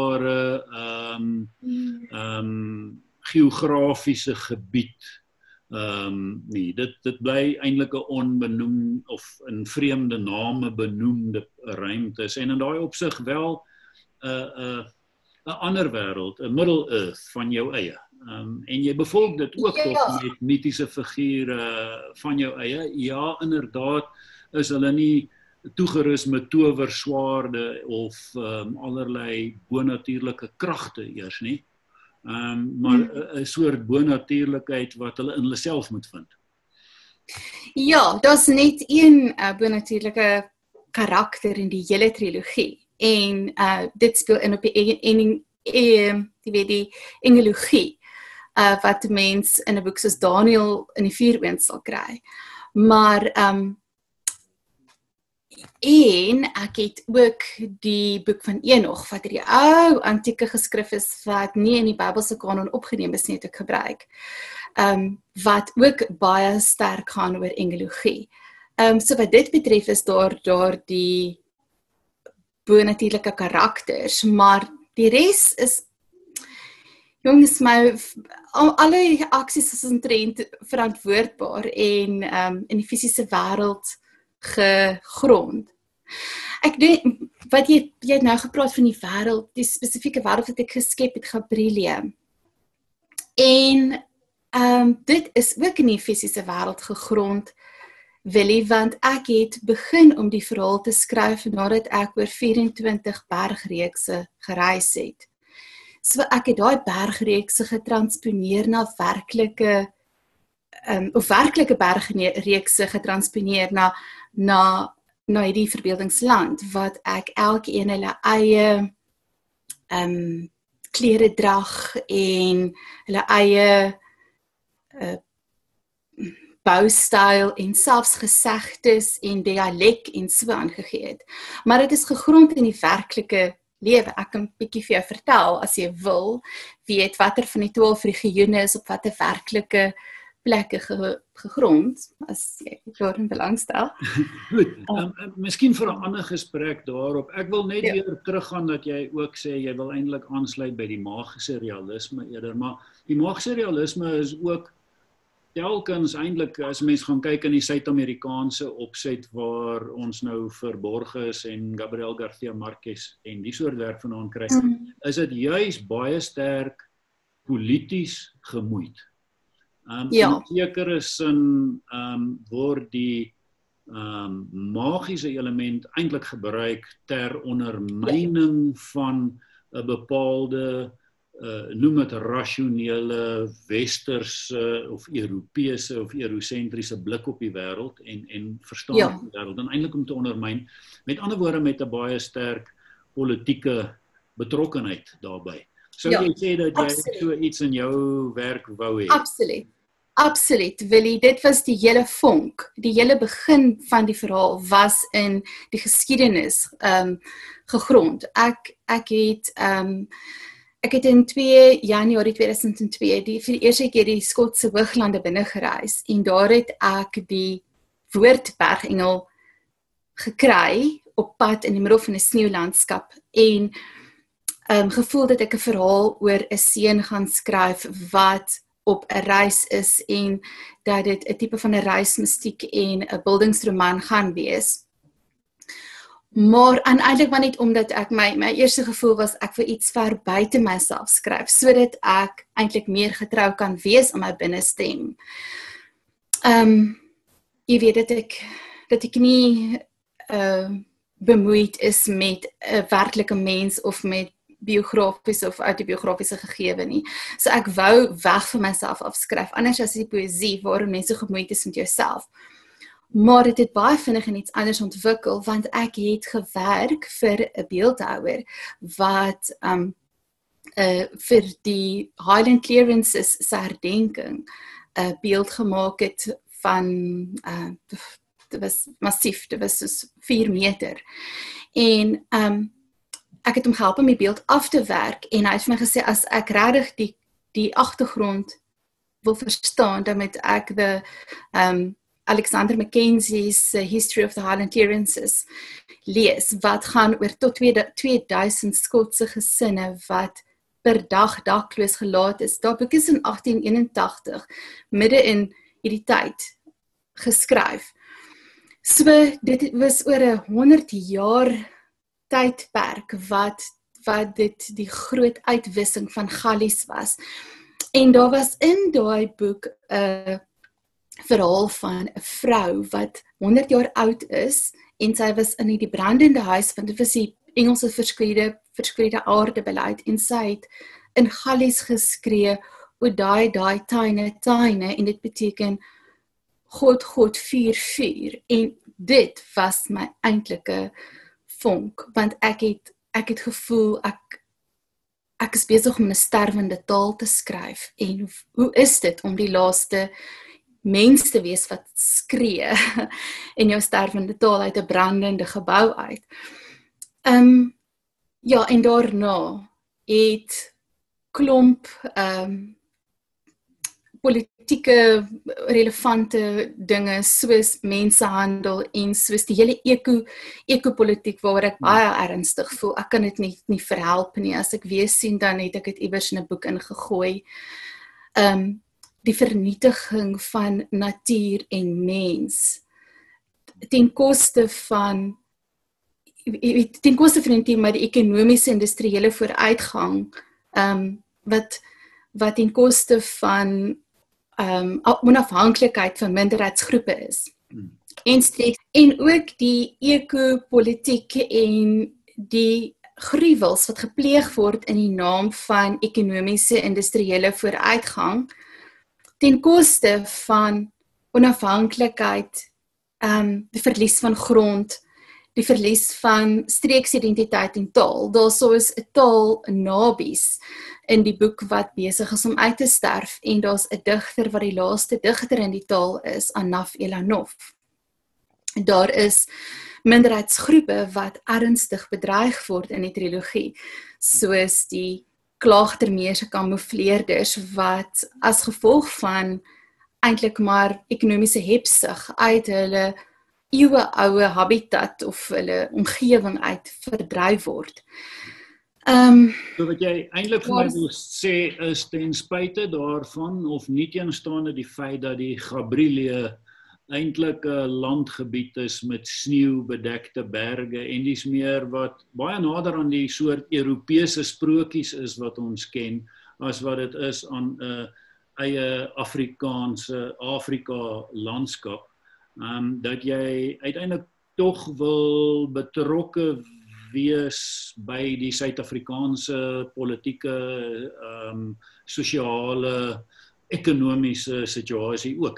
S1: herkenbare, um, um, geografiese gebied Ehm um, nee, dit dit bly eintlik 'n onbenoemde of in vreemde name benoemde ruimtes en in daai opsig wel 'n uh, 'n uh, 'n ander wêreld, 'n Middle Earth van jou eie. Um, en jy bevolk dit ook
S3: Ja.
S1: toch met mitiese figure van jou eie. Ja, inderdaad is hulle nie toegerus met towerswaarde of um, allerlei bonatuurlike kragte eers nie. Um, maar 'n hmm. soort bonatuurlikheid wat hulle in hulle self moet vind.
S3: Ja, daar's net een uh, bonatuurlike karakter in die hele trilogie. En uh, dit speel in op die en die weet die engelogie uh, wat mens in 'n boek soos Daniel in die Vieroond sal kry. Maar um, en ek het ook die boek van Enoch wat hierdie ou antieke geskrif is wat nie in die Bybelse kanon opgeneem is nie, het ek gebruik. Um, wat ook baie sterk gaan oor engelogie. Um, so wat dit betref is daar daar die bonatuurlike karakters, maar die res is jongens, my alle aksies is omtrent verantwoordbaar en um, in die fisiese wêreld gegrond. Ek dink wat jy jy het nou gepraat van die wêreld, die spesifieke wêreld wat ek geskep het, Gabriele. En um, dit is ook in die fisiese wêreld gegrond, Willie, want ek het begin om die verhaal te skryf nadat ek oor vyf-en-twintig bergreekse gereis het. So ek het daai bergreekse getransponeer na werklike um, of werklike bergreekse getransponeer na na na hierdie verbeeldingsland wat ek elkeen hulle eie um, klere drag en hulle eie uh, boustyl en selfs gesegdes en dialek en so aangegee het. Maar dit is gegrond in die werklike lewe. Ek kan 'n bietjie vir jou vertel as jy wil, weet watter van die twaalf regione is op watter werklike plekke ge, gegrond, as jy daarin belangstel.
S1: Goed, um, um, miskien vir 'n ander gesprek daarop. Ek wil net ja. weer teruggaan dat jy ook sê jy wil eintlik aansluit by die magiese realisme eerder, maar die magiese realisme is ook telkens eintlik, as mens gaan kyk in die Suid-Amerikaanse opset waar ons nou vir Borges en Gabriel García Márquez en die soort werk vandaan kry, mm. is dit juis baie sterk polities gemoeid. Um, ja. In sekere sin um, word die um, magiese element eintlik gebruik ter ondermyning van 'n bepaalde Uh, noem het rasionele, westerse of Europese of eurocentriese blik op die wêreld en, en verstaan ja. die wêreld, en eintlik om te ondermyn, met ander woorde met 'n baie sterk politieke betrokkenheid daarbey. Sou ja, jy sê dat jy absoluut. so iets in jou werk wou hê?
S3: Absoluut. Absoluut, Willie, dit was die hele vonk, die hele begin van die verhaal was in die geskiedenis um, gegrond. Ek, ek het... Um, Ek het in twee Januarie tweeduisend twee die vir die eerste keer die Skotse Hooglande binne gereis en daar het ek die woord bergengel gekry op pad in die middel van 'n sneeulandskap en um, gevoel dat ek 'n verhaal oor 'n seun gaan skryf wat op 'n reis is en dat dit 'n tipe van 'n reismistiek en 'n bildingsroman gaan wees. Maar eintlik maar net omdat ek my my eerste gevoel was ek wil iets ver buite myself skryf sodat ek eintlik meer getrou kan wees aan my binnestem. Ehm um, jy weet dat ek dat ek nie uh, bemoeid is met 'n werklike mens of met biografiese of autobiografiese gegewe nie. So ek wou weg van myself afskryf anders as die poësie waarom mense gemoeid is met jouself. Maar dit het baie vinnig en iets anders ontwikkel, want ek het gewerk vir 'n beeldhouer wat um, uh, vir die Highland Clearances se herdenking 'n uh, beeld gemaak het van, uh, dit was massief, dit was soos vier meter. En um, ek het hom gehelp om die beeld af te werk en hy het vir my gesê, as ek regtig die, die agtergrond wil verstaan, dan moet ek die um, Alexander Mackenzie's History of the Highland Clearances lees, wat gaan oor tot twee duisend Skotse gesinne wat per dag dakloos gelaat is. Daar boek is in agtien eenentagtig, midde in hierdie tyd geskryf. So dit was oor 'n honderd jaar tydperk wat wat dit die groot uitwissing van gallies was. En daar was in daai boek 'n verhaal van 'n vrou wat honderd jaar oud is en sy was in die brandende huis, want dit was die Engelse verskrede verskrede aardebeleid en sy het in gallies geskree o daai daai tyne tyne en dit beteken God God vuur vuur en dit was my eintlike vonk, want ek het ek het gevoel ek ek is besig om 'n sterwende taal te skryf en hoe is dit om die laaste mens te wees wat skree in jou sterwende taal uit 'n brandende gebou uit. Ehm um, ja, en daarna het klomp ehm um, politieke relevante dinge soos mensehandel en soos die hele eko ekopolitiek waar ek baie ernstig voel. Ek kan dit nie nie verhelp nie. As ek weer sien dan het ek dit iewers in 'n boek ingegooi. Ehm um, die vernietiging van natuur en mens ten koste van ten koste van die maar die ekonomiese industriële vooruitgang ehm um, wat wat ten koste van ehm um, onafhanklikheid van minderheidsgroepe is. Hmm. En steeds en ook die ekopolitiek en die gruwels wat gepleeg word in die naam van ekonomiese industriële vooruitgang ten koste van onafhanklikheid, ehm um, die verlies van grond, die verlies van streeksidentiteit en taal. Daar sou is 'n taal nabies in die boek wat besig is om uit te sterf en daar's 'n digter wat die laaste digter in die taal is, Anaf Elanov. Daar is minderheidsgroepe wat ernstig bedreig word in die trilogie, soos die klaagtermeerse kamoufleerders wat as gevolg van eintlik maar ekonomiese hebsug uit hulle eeueoue habitat of hulle omgewing uit verdryf word. Ehm um,
S1: so wat jy eintlik vir my wil sê is ten spyte daarvan of nie teenstaande die feit dat die Gabriele eintlik 'n landgebied is met sneeubedekte berge en dis meer wat baie nader aan die soort Europese sprokies is wat ons ken as wat dit is aan 'n uh, eie Afrikaanse Afrika landskap. Um, dat jy uiteindelik tog wil betrokke wees by die Suid-Afrikaanse politieke, um, sosiale, ekonomiese situasie ook.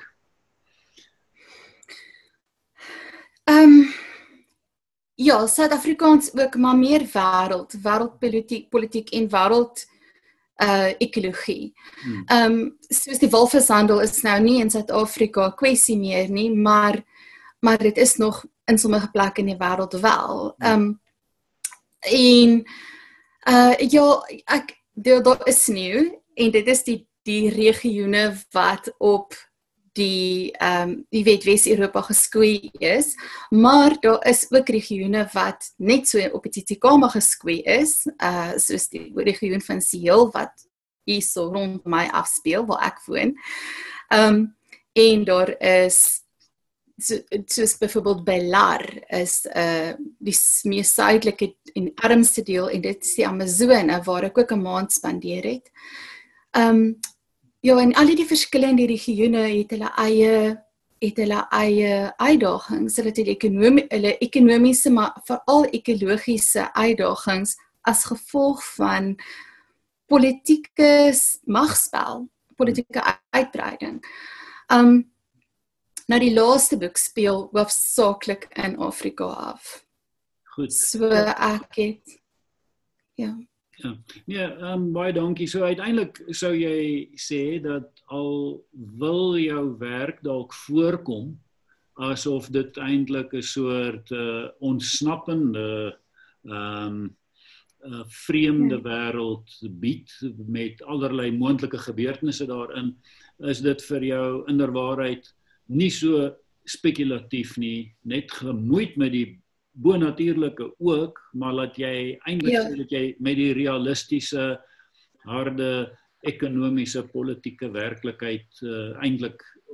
S3: Ehm um, ja, Suid-Afrikaans ook, maar meer wêreld, wêreldpolitiek, politiek en wêreld uh ekologie. Hmm. Um soos die walvishandel is nou nie in Suid-Afrika kwessie meer nie, maar maar dit is nog in sommige plekke in die wêreld wel. Um en uh ja, ek daar is sneeu en dit is die die regione wat op die ehm um, die weet Wes-Europa geskoei is, maar daar is ook regione wat net so op die Tsitsikamma geskoei is, uh soos die region van Seel wat hier so rond my afspeel waar ek woon. Ehm um, en daar is so, soos byvoorbeeld Belar is uh die mees suidelike en armste deel en dit is die Amazone waar ek ook 'n maand spandeer het. Ehm um, Ja, en al die verskillende regione het hulle eie het hulle eie uitdagings, hulle het hulle ekonomie, hulle ekonomiese maar veral ekologiese uitdagings as gevolg van politieke magspel, politieke uitbreiding. Um nou die laaste boek speel hoofsaaklik in Afrika af.
S1: Goed.
S3: So ek het ja.
S1: Ja, nee, um, baie dankie. So uiteindelik sou jy sê dat al wil jou werk dalk voorkom asof dit eintlik 'n soort uh, ontsnappende um, uh, vreemde ja. wêreld bied met allerlei moontlike gebeurtenisse daarin, is dit vir jou inderwaarheid nie so spekulatief nie, net gemoeid met die bonatuurlike ook, maar laat jy eintlik ja. dat jy met die realistiese, harde, ekonomiese, politieke werklikheid uh, eintlik op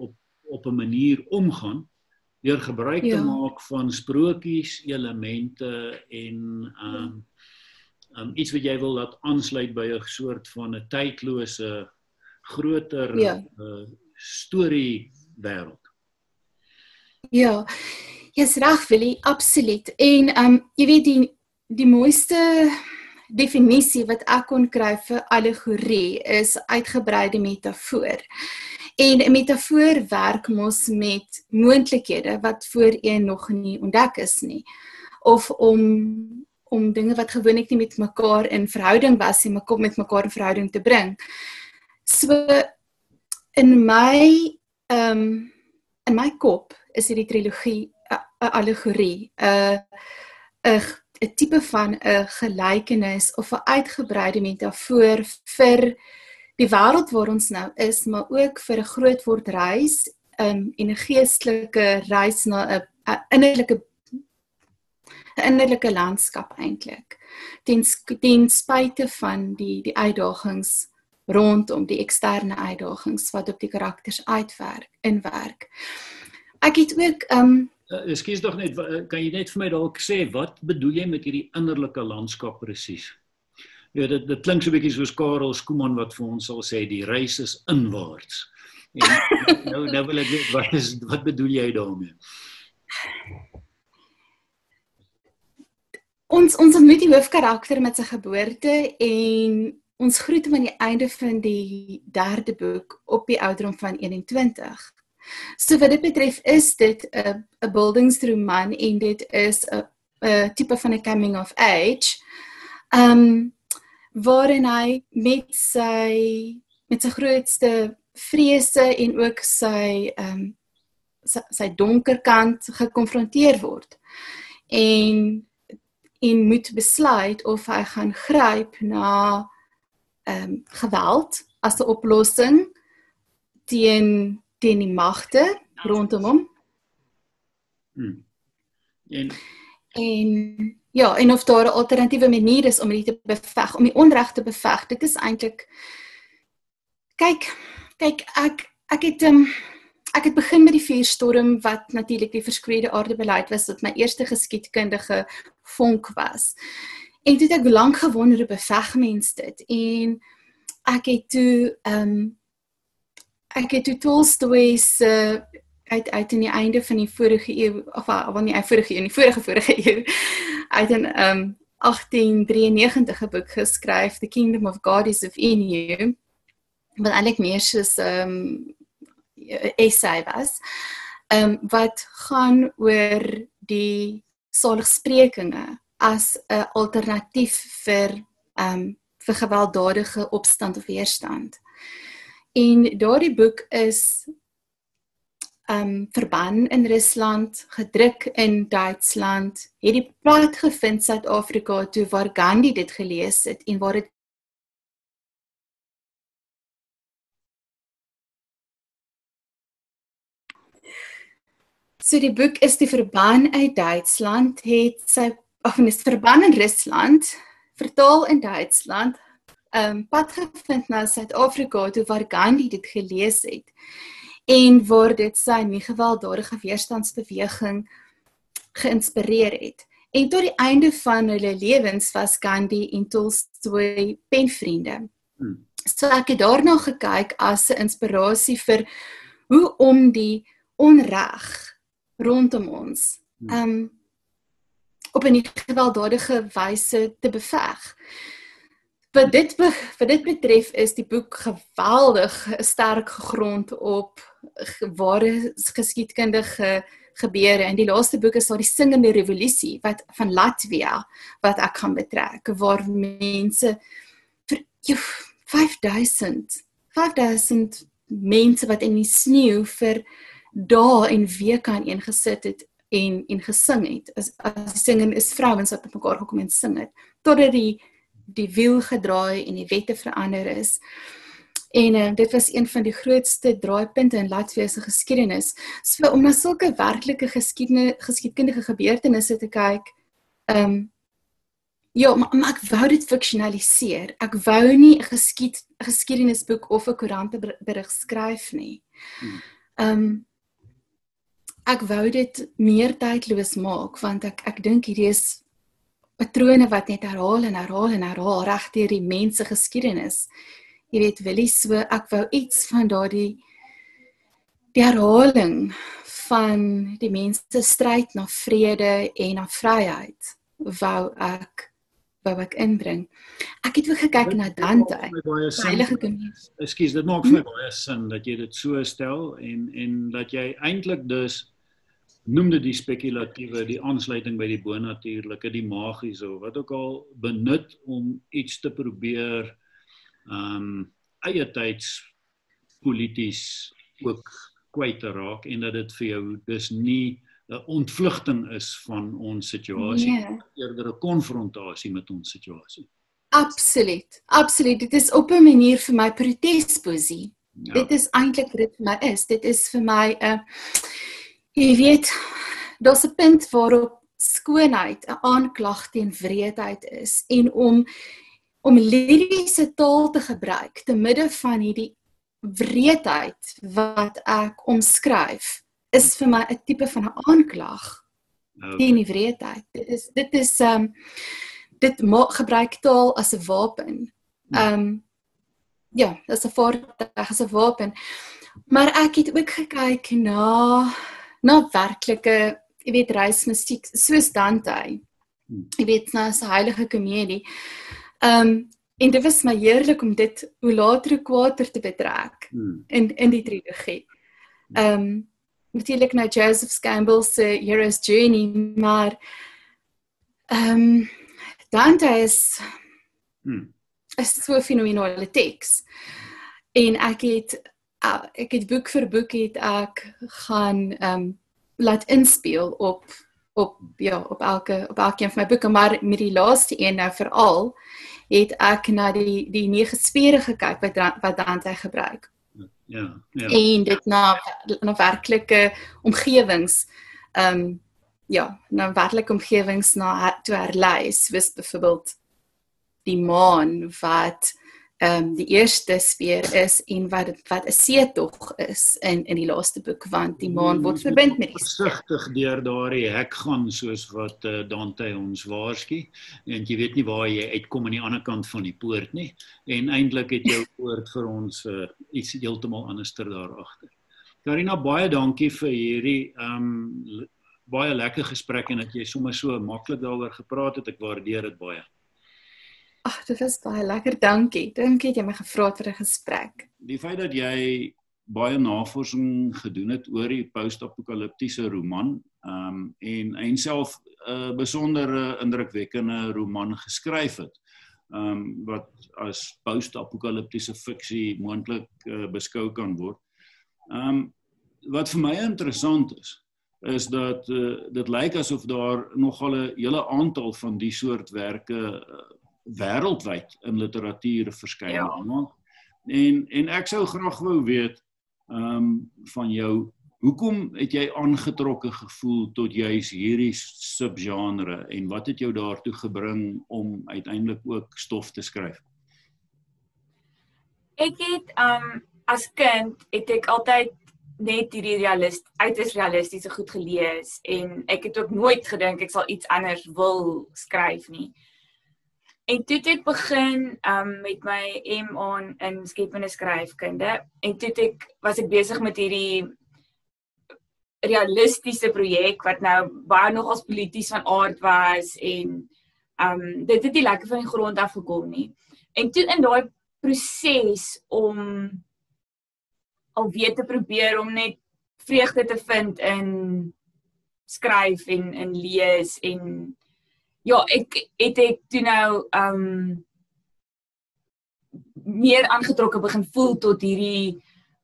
S1: op 'n manier omgaan deur gebruik
S3: Ja.
S1: te maak van sprokies, elemente en um, um, iets wat jy wil laat aansluit by 'n soort van 'n tydlose groter
S3: Ja.
S1: uh, storie wêreld.
S3: Ja, jy's reg, Willie, absoluut. En um, jy weet die die mooiste definisie wat ek kon kry vir allegorie is uitgebreide metafoor. En 'n metafoor werk mos met moontlikhede wat voorheen nog nie ontdek is nie. Of om om dinge wat gewoonlik nie met mekaar in verhouding was nie, mekaar met mekaar in verhouding te bring. So in my um, in my kop is hierdie trilogie 'n allegorie, 'n 'n 'n tipe van 'n gelykenis of 'n uitgebreide metafoor vir die wêreld waar ons nou is, maar ook vir 'n grootword reis um, en 'n geestelike reis na 'n 'n innerlike 'n innerlike landskap eintlik. Ten, ten spyte van die die uitdagings rondom die eksterne uitdagings wat op die karakters uitwerk inwerk. Ek het ook um,
S1: Uh, Ekskuus tog net, kan jy net vir my dalk sê, wat bedoel jy met hierdie innerlike landskap presies? Ja, dit, dit klink so 'n bietjie soos Karel Skuman wat vir ons sal sê, die reis is inwaarts. En nou, nou wil ek weet, wat, is, wat bedoel jy daarmee?
S3: Ons, ons ontmoet die hoofkarakter met sy geboorte en ons groet hom aan die einde van die derde boek op die ouderdom van eenentwintig. So wat dit betref is dit 'n 'n bildingsroman en dit is 'n 'n tipe van 'n coming of age, um, waarin hy met sy met sy grootste vrese en ook sy um, sy, sy donker kant gekonfronteer word en en moet besluit of hy gaan gryp na um, geweld as 'n oplossing teen teen die magte rondom hom.
S1: Hmm. En,
S3: en ja, en of daar 'n alternatiewe manier is om dit te beveg, om die onreg te beveg. Dit is eintlik kyk, kyk ek ek het um, ek het begin met die vuurstorm wat natuurlik die verskroeide aardebeleid was, wat my eerste geskiedkundige vonk was. En toe het ek lank gewonder hoe beveg mens dit en ek het toe um, Ek het toe Tolstoy se uit uit in die einde van die vorige eeu, of wel nie vorige eeu, die vorige vorige eeu, uit in um, agtien drieënnegentig 'n boek geskryf, The Kingdom of God is within you, wat eintlik meer soos 'n um, essay was, um, wat gaan oor die saligsprekinge as 'n alternatief vir um, vir gewelddadige opstand of weerstand. En daardie boek is um, verban in Rusland, gedruk in Duitsland, het die pad gevind Suid-Afrika toe waar Gandhi dit gelees het en waar dit So die boek is die verban uit Duitsland, het sy, of is verban in Rusland, vertaal in Duitsland, Um, pad gevind na Suid-Afrika toe waar Gandhi dit gelees het en waar dit sy nie gewelddadige weerstandsbeweging geïnspireer het. En tot die einde van hulle lewens was Gandhi en Tolstoy penvriende. Hmm. So ek het daarna gekyk as 'n inspirasie vir hoe om die onreg rondom ons um, op 'n gewelddadige wyse te beveg. Wat dit, wat dit betref is die boek geweldig sterk gegrond op ware geskiedkundige gebeure. In die laaste boek is daar die Singende Revolusie wat, van Latvia wat ek gaan betrek, waar mense vir joh, vyfduisend mense wat in die sneeu vir dae en weke aan een gesit het en, en gesing het. As, as die singing is vrouens wat met mekaar gekom en sing het, totdat die die wiel gedraai en die wette verander is. En uh, dit was een van die grootste draaipunte in Latvia se geskiedenis. So om na sulke werklike geskiedkundige gebeurtenisse te kyk, um, ja, maar, maar ek wou dit fiksionaliseer. Ek wou nie 'n geskied, geskiedenisboek of 'n koeranteberig skryf nie. Hmm. Um, ek wou dit meer tydloos maak, want ek, ek dink hierdie is patrone wat net herhaal en herhaal en herhaal reg deur die mens se geskiedenis. Jy weet, Willie, so ek wou iets van daardie die herhaling van die mens se stryd na vrede en na vryheid wou ek wou ek inbring. Ek het ook gekyk na Dante, die heilige komedie.
S1: Ekskuus, dit maak vir my baie sin dat jy dit so stel en en dat jy eintlik dus noem dit die spekulatiewe, die aansluiting by die bonatuurlike, die magiese of wat ook al benut om iets te probeer um eie tyds polities ook kwyt te raak en dat dit vir jou dus nie 'n ontvlugting is van ons situasie,
S3: Nee.
S1: eerder 'n konfrontasie met ons situasie.
S3: Absoluut, absoluut. Dit is op 'n manier vir my protespoesie.
S1: Ja.
S3: Dit is eintlik wat dit vir my is. Dit is vir my 'n uh, jy weet, daar's 'n punt waarop skoonheid 'n aanklag teen wreedheid is en om om liriese taal te gebruik te midde van hierdie wreedheid wat ek omskryf is vir my 'n tipe van 'n aanklag
S1: Okay.
S3: teen die wreedheid. Dit is dit is um dit maak gebruik taal as 'n wapen. Um ja, dis 'n vaartuig as 'n wapen. Maar ek het ook gekyk na na werklike, jy weet, reismusiek soos Dante. Jy weet, na sy heilige komedie. Um en dit was my heerlik om dit hoe later hoe kwater te betrek
S1: Hmm.
S3: in in die trilogie. Um natuurlik na Joseph Campbell se Hero's Journey, maar um Dante is
S1: Hmm.
S3: is so 'n fenominale teks. En ek het uh, ek het boek vir boek het ek gaan um laat inspeel op op ja, op elke op elkeen van my boeke, maar met die laaste een nou veral het ek na die die nege spere gekyk wat Dan- wat Dante gebruik.
S1: Ja, ja.
S3: En dit na na werklike omgewings um ja, na werklike omgewings na her- toe herlei, soos byvoorbeeld die maan wat um die eerste speer is en wat dit wat 'n seetog is in in die laaste boek, want die maan word verbind met die speer.
S1: Versigtig deur daardie hek gaan soos wat uh, Dante ons waarsku, en jy weet nie waar jy uitkom aan die ander kant van die poort nie, en eintlik het jou poort vir ons uh, iets heeltemal anderster daar agter. Karina, baie dankie vir hierdie um, baie lekker gesprek en dat jy sommer so maklik daaroor gepraat het. Ek waardeer dit baie.
S3: Ag, dit was baie lekker, dankie. Dankie dat jy my gevra het vir 'n gesprek.
S1: Die feit dat jy baie navorsing gedoen het oor die post-apokaliptiese roman um, en en self 'n uh, besondere indrukwekkende roman geskryf het um, wat as post-apokaliptiese fiksie moontlik uh, beskou kan word. Um, wat vir my interessant is, is dat uh, dit lyk asof daar nogal 'n hele aantal van die soort werke uh, wêreldwyd in literatuur verskyn.
S4: Ja.
S1: En en ek sou graag wou weet um, van jou, hoekom het jy aangetrokke gevoel tot juis hierdie subgenre en wat het jou daartoe gebring om uiteindelik ook stof te skryf?
S4: Ek het um as kind het ek altyd net hierdie realist, uiters realistiese goed gelees en ek het ook nooit gedink ek sal iets anders wil skryf nie. En toe het ek begin um, met my M A in skepende skryfkunde en toe het ek, was ek besig met hierdie realistiese projek wat nou baie nog as polities van aard was en um, dit het nie lekker van die grond af gekom nie. En toe in daai proses om alweer te probeer om net vreugde te vind in skryf en in lees en ja, ek het ek toe nou um, meer aangetrokke begin voel tot hierdie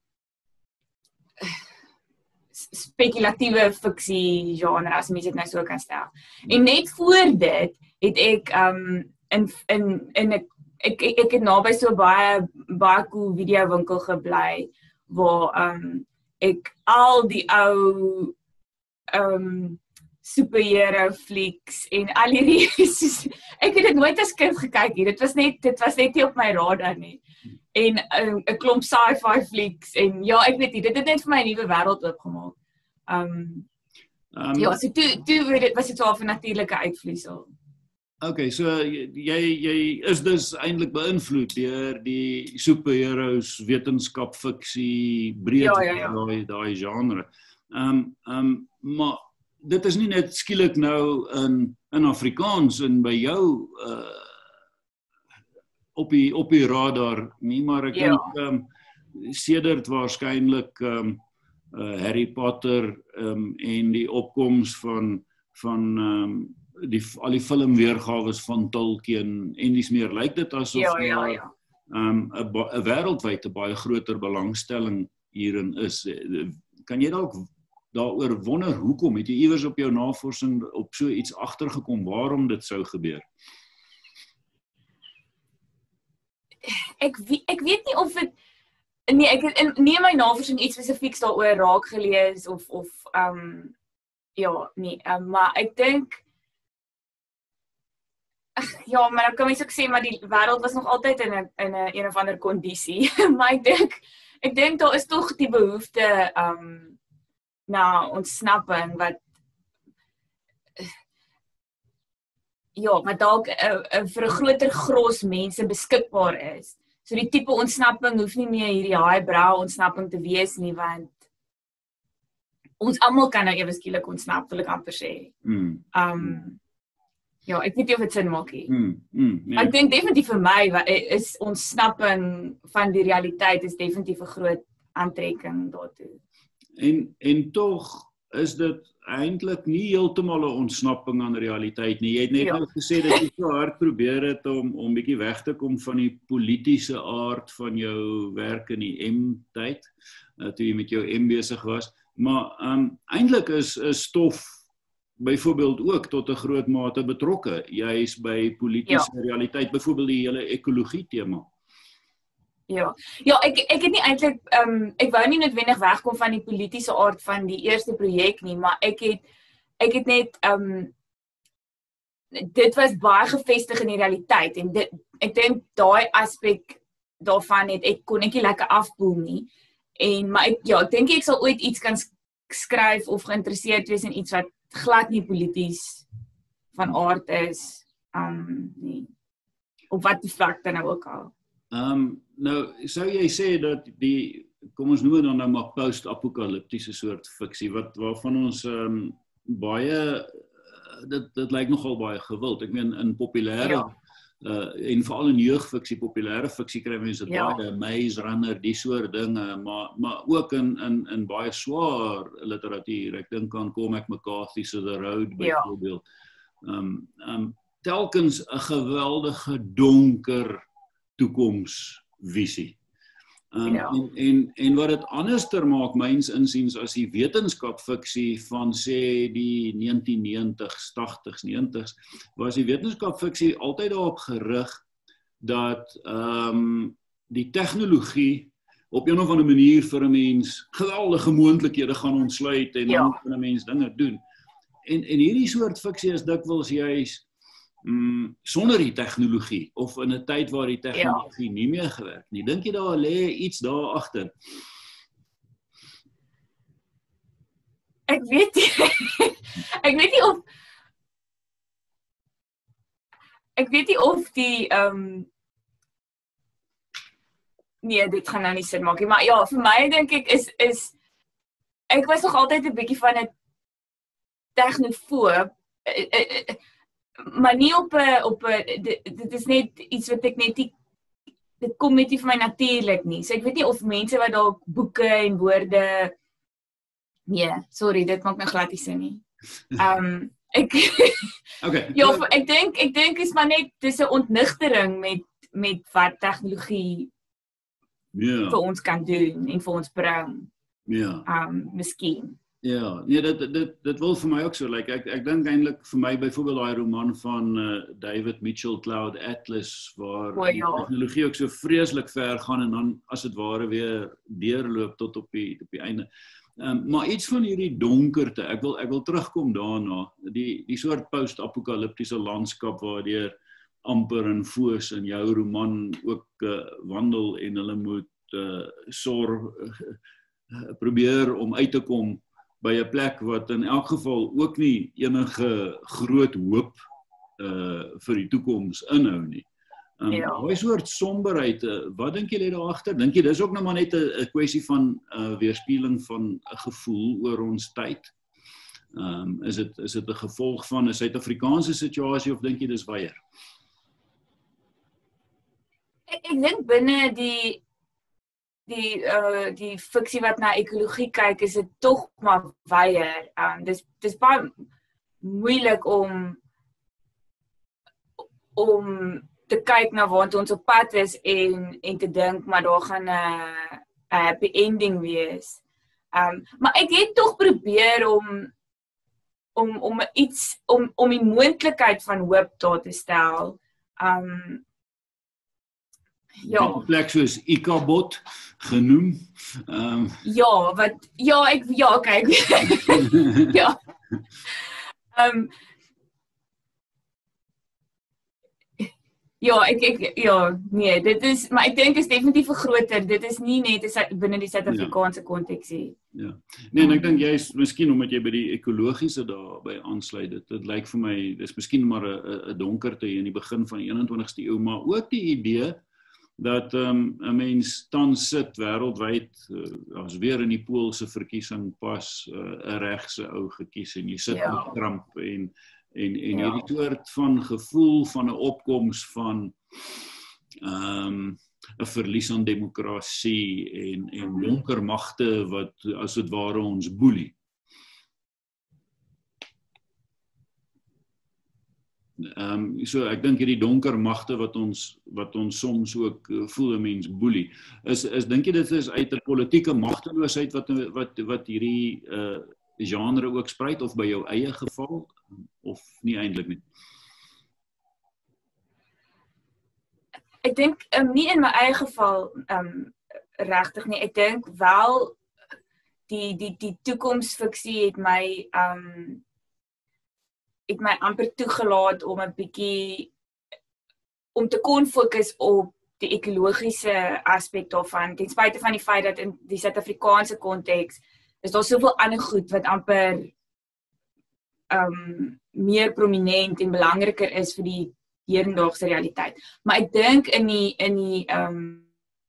S4: spekulatiewe fiksie genre, as mens dit nou so kan stel. En net voor dit het ek um, in in in ek ek ek, ek het naby so baie baie cool videowinkel gebly waar um, ek al die ou um, superhero flieks en al hierdie ek het dit nooit as kind gekyk nie. Dit was net dit was net nie op my radar nie. En 'n um, klomp sci-fi flieks en ja, ek weet nie, dit het net vir my 'n nuwe wêreld oopgemaak. Um
S1: Um,
S4: ja, so toe toe was dit so 'n natuurlike uitvloeisel.
S1: Okay, so jy jy is dus eintlik beïnvloed deur die superheroes, wetenskap, fiksie, breed
S4: Ja, ja, ja.
S1: daai daai genre. Um um maar dit is nie net skielik nou in in Afrikaans en by jou uh op die op die radar nie, maar ek
S4: Ja.
S1: dink um sedert waarskynlik um uh, Harry Potter um en die opkoms van van um die al die filmweergawe van Tolkien en dis meer lyk dit asof
S4: Ja, ja,
S1: daar
S4: ja.
S1: um 'n wêreldwyd 'n baie groter belangstelling hierin is. Kan jy dalk daaroor wonder hoekom? Het jy iewers op jou navorsing op so iets agtergekom waarom dit sou gebeur?
S4: Ek weet, ek weet nie of dit nee, ek het in nie in my navorsing iets spesifieks daaroor raak gelees of of um ja, nee, um, maar ek dink ag ja, maar dan kan mens ook sê maar die wêreld was nog altyd in 'n in 'n een of ander kondisie. Maar ek dink ek dink daar is tog die behoefte um na ontsnapping wat ja, maar dalk uh, uh, vir 'n groter gros mense beskikbaar is. So die tipe ontsnapping hoef nie meer hierdie highbrow ontsnapping te wees nie, want ons almal kan nou ewe skielik ontsnap, wil ek amper sê.
S1: Mm.
S4: Um ja, ek weet nie of dit sin maak nie.
S1: Mm. Mm. Nee.
S4: Ek dink definitief vir my is ontsnapping van die realiteit is definitief 'n groot aantrekking daartoe.
S1: En en tog is dit eintlik nie heeltemal 'n ontsnapping aan realiteit nie. Jy het net
S4: Ja.
S1: nou gesê dat jy so hard probeer het om om bietjie weg te kom van die politieke aard van jou werk in die M-tyd, uh, toe jy met jou M besig was. Maar um, eintlik is 'n stof byvoorbeeld ook tot 'n groot mate betrokke, juis by politieke ja. realiteit, byvoorbeeld die hele ekologie tema.
S4: Ja, ja ek ek het nie eintlik um, ek wou nie noodwendig wegkom van die politieke aard van die eerste projek nie, maar ek het ek het net um, dit was baie gevestig in die realiteit en dit ek dink daai aspek daarvan het ek kon ek nie lekker afboel nie. En maar ek ja, ek dink ek sal ooit iets kan skryf of geïnteresseerd wees in iets wat glad nie polities van aard is, um, nie. Op wat die vlak dan nou ook al.
S1: Um, nou, sou jy sê dat die, kom ons noem dit dan nou maar post-apokaliptiese soort fiksie, wat waarvan ons um, baie, dit, dit lyk nogal baie gewild. Ek meen, in populêre, ja. uh, en veral in jeugfiksie, populêre fiksie kry mense ja. baie, Maze Runner, die soort dinge, maar, maar ook in, in, in baie swaar literatuur. Ek dink aan Cormac McCarthy se The Road, byvoorbeeld. Ja. Um, um, telkens 'n geweldige donker toekomsvisie. Um, ja. en, en, en wat dit anderster maak, myns insiens, as die wetenskapfiksie van sê die negentien negentigs, tagtigs, negentigs, was die wetenskapfiksie altyd daarop gerig dat um, die tegnologie op een of ander manier vir 'n mens geweldige moontlikhede gaan ontsluit en ja. dan kan 'n mens dinge doen. En, en hierdie soort fiksie is dikwels juis Mm, sonder die tegnologie, of in 'n tyd waar die tegnologie ja. nie meer gewerk nie. Dink jy daar lê iets daar agter?
S4: Ek weet nie, ek weet nie of ek weet nie of die um, nee, dit gaan nou nie sin maak nie, maar ja, vir my dink ek is is ek was nog altyd 'n bietjie van 'n tegnofoob, maar nie op 'n op 'n dit, dit is net iets wat ek net nie dit kom net nie vir my natuurlik nie. So ek weet nie of mense wat dalk boeke en woorde nee, sorry, dit maak my glad nie sin nie. Um ek
S1: okay.
S4: Ja, ek dink ek dink is maar net dis 'n ontnigtering met met wat tegnologie
S1: ja.
S4: vir ons kan doen en vir ons bring.
S1: Ja.
S4: Um miskien.
S1: Ja, nee, dit dit dit wil vir my ook so lyk. Like, ek ek dink eintlik vir my byvoorbeeld daai roman van uh, David Mitchell, Cloud Atlas, waar
S4: oh, ja.
S1: die tegnologie ook so vreeslik ver gaan en dan as dit ware weer deurloop tot op die op die einde. Um, maar iets van hierdie donkerte, ek wil ek wil terugkom daarna, die die soort post-apokaliptiese landskap waardeur Amper en Foos in jou roman ook uh, wandel en hulle moet uh, sorg uh, probeer om uit te kom by 'n plek wat in elk geval ook nie enige groot hoop uh, vir die toekoms inhou nie. Um,
S4: Ja.
S1: Daai soort somberheid, uh, wat dink jy lê daar agter? Dink jy dis ook nou maar net 'n kwessie van uh, weerspieëling van 'n gevoel oor ons tyd? Um, is dit is dit 'n gevolg van 'n Suid-Afrikaanse situasie of dink jy dis weier?
S4: Ek, ek dink binne die die uh, die fiksie wat na ekologie kyk, is dit tog maar weier. Um, dis dis baie moeilik om om te kyk na waar ons op pad is en en te dink maar daar gaan 'n 'n happy ending wees. Um, maar ek het tog probeer om om om iets om om die moontlikheid van hoop daar te stel. Um, ja.
S1: Die plek soos Ikabot genoem. Um,
S4: Ja, wat ja, ek ja, kyk. ja. Um, Ja, ek ek ja, nee, dit is maar ek dink is definitief 'n groter. Dit is nie net is binne die Suid-Afrikaanse konteks nie.
S1: Ja. Nee, en ek dink jy's miskien omdat jy by die ekologiese daarby aansluit. Dit dit lyk vir my dis miskien maar 'n 'n donkerte hier in die begin van die eenentwintigste eeu, maar ook die idee dat um, 'n mens tans sit wêreldwyd, uh, as weer in die Poolse verkiesing pas 'n uh, regse ou gekies en jy sit
S4: Ja.
S1: met Trump en en en
S4: Ja.
S1: hierdie soort van gevoel van 'n opkoms van ehm um, 'n verlies aan demokrasie en en donker magte wat as dit ware ons boelie. Ehm um, so ek dink hierdie donker magte wat ons wat ons soms ook uh, voel 'n mens boelie. Is is dink jy dit is uit 'n politieke magteloosheid wat wat wat hierdie uh genre ook spruit of by jou eie geval of nie eintlik nie?
S4: Ek dink um, nie in my eie geval um, regtig nie. Ek dink wel die die die toekomsfiksie het my um het my amper toegelaat om 'n bietjie om te kon fokus op die ekologiese aspek daarvan, ten spyte van die feit dat in die Suid-Afrikaanse konteks is daar soveel ander goed wat amper um, meer prominent en belangriker is vir die hedendaagse realiteit. Maar ek dink in die in die um,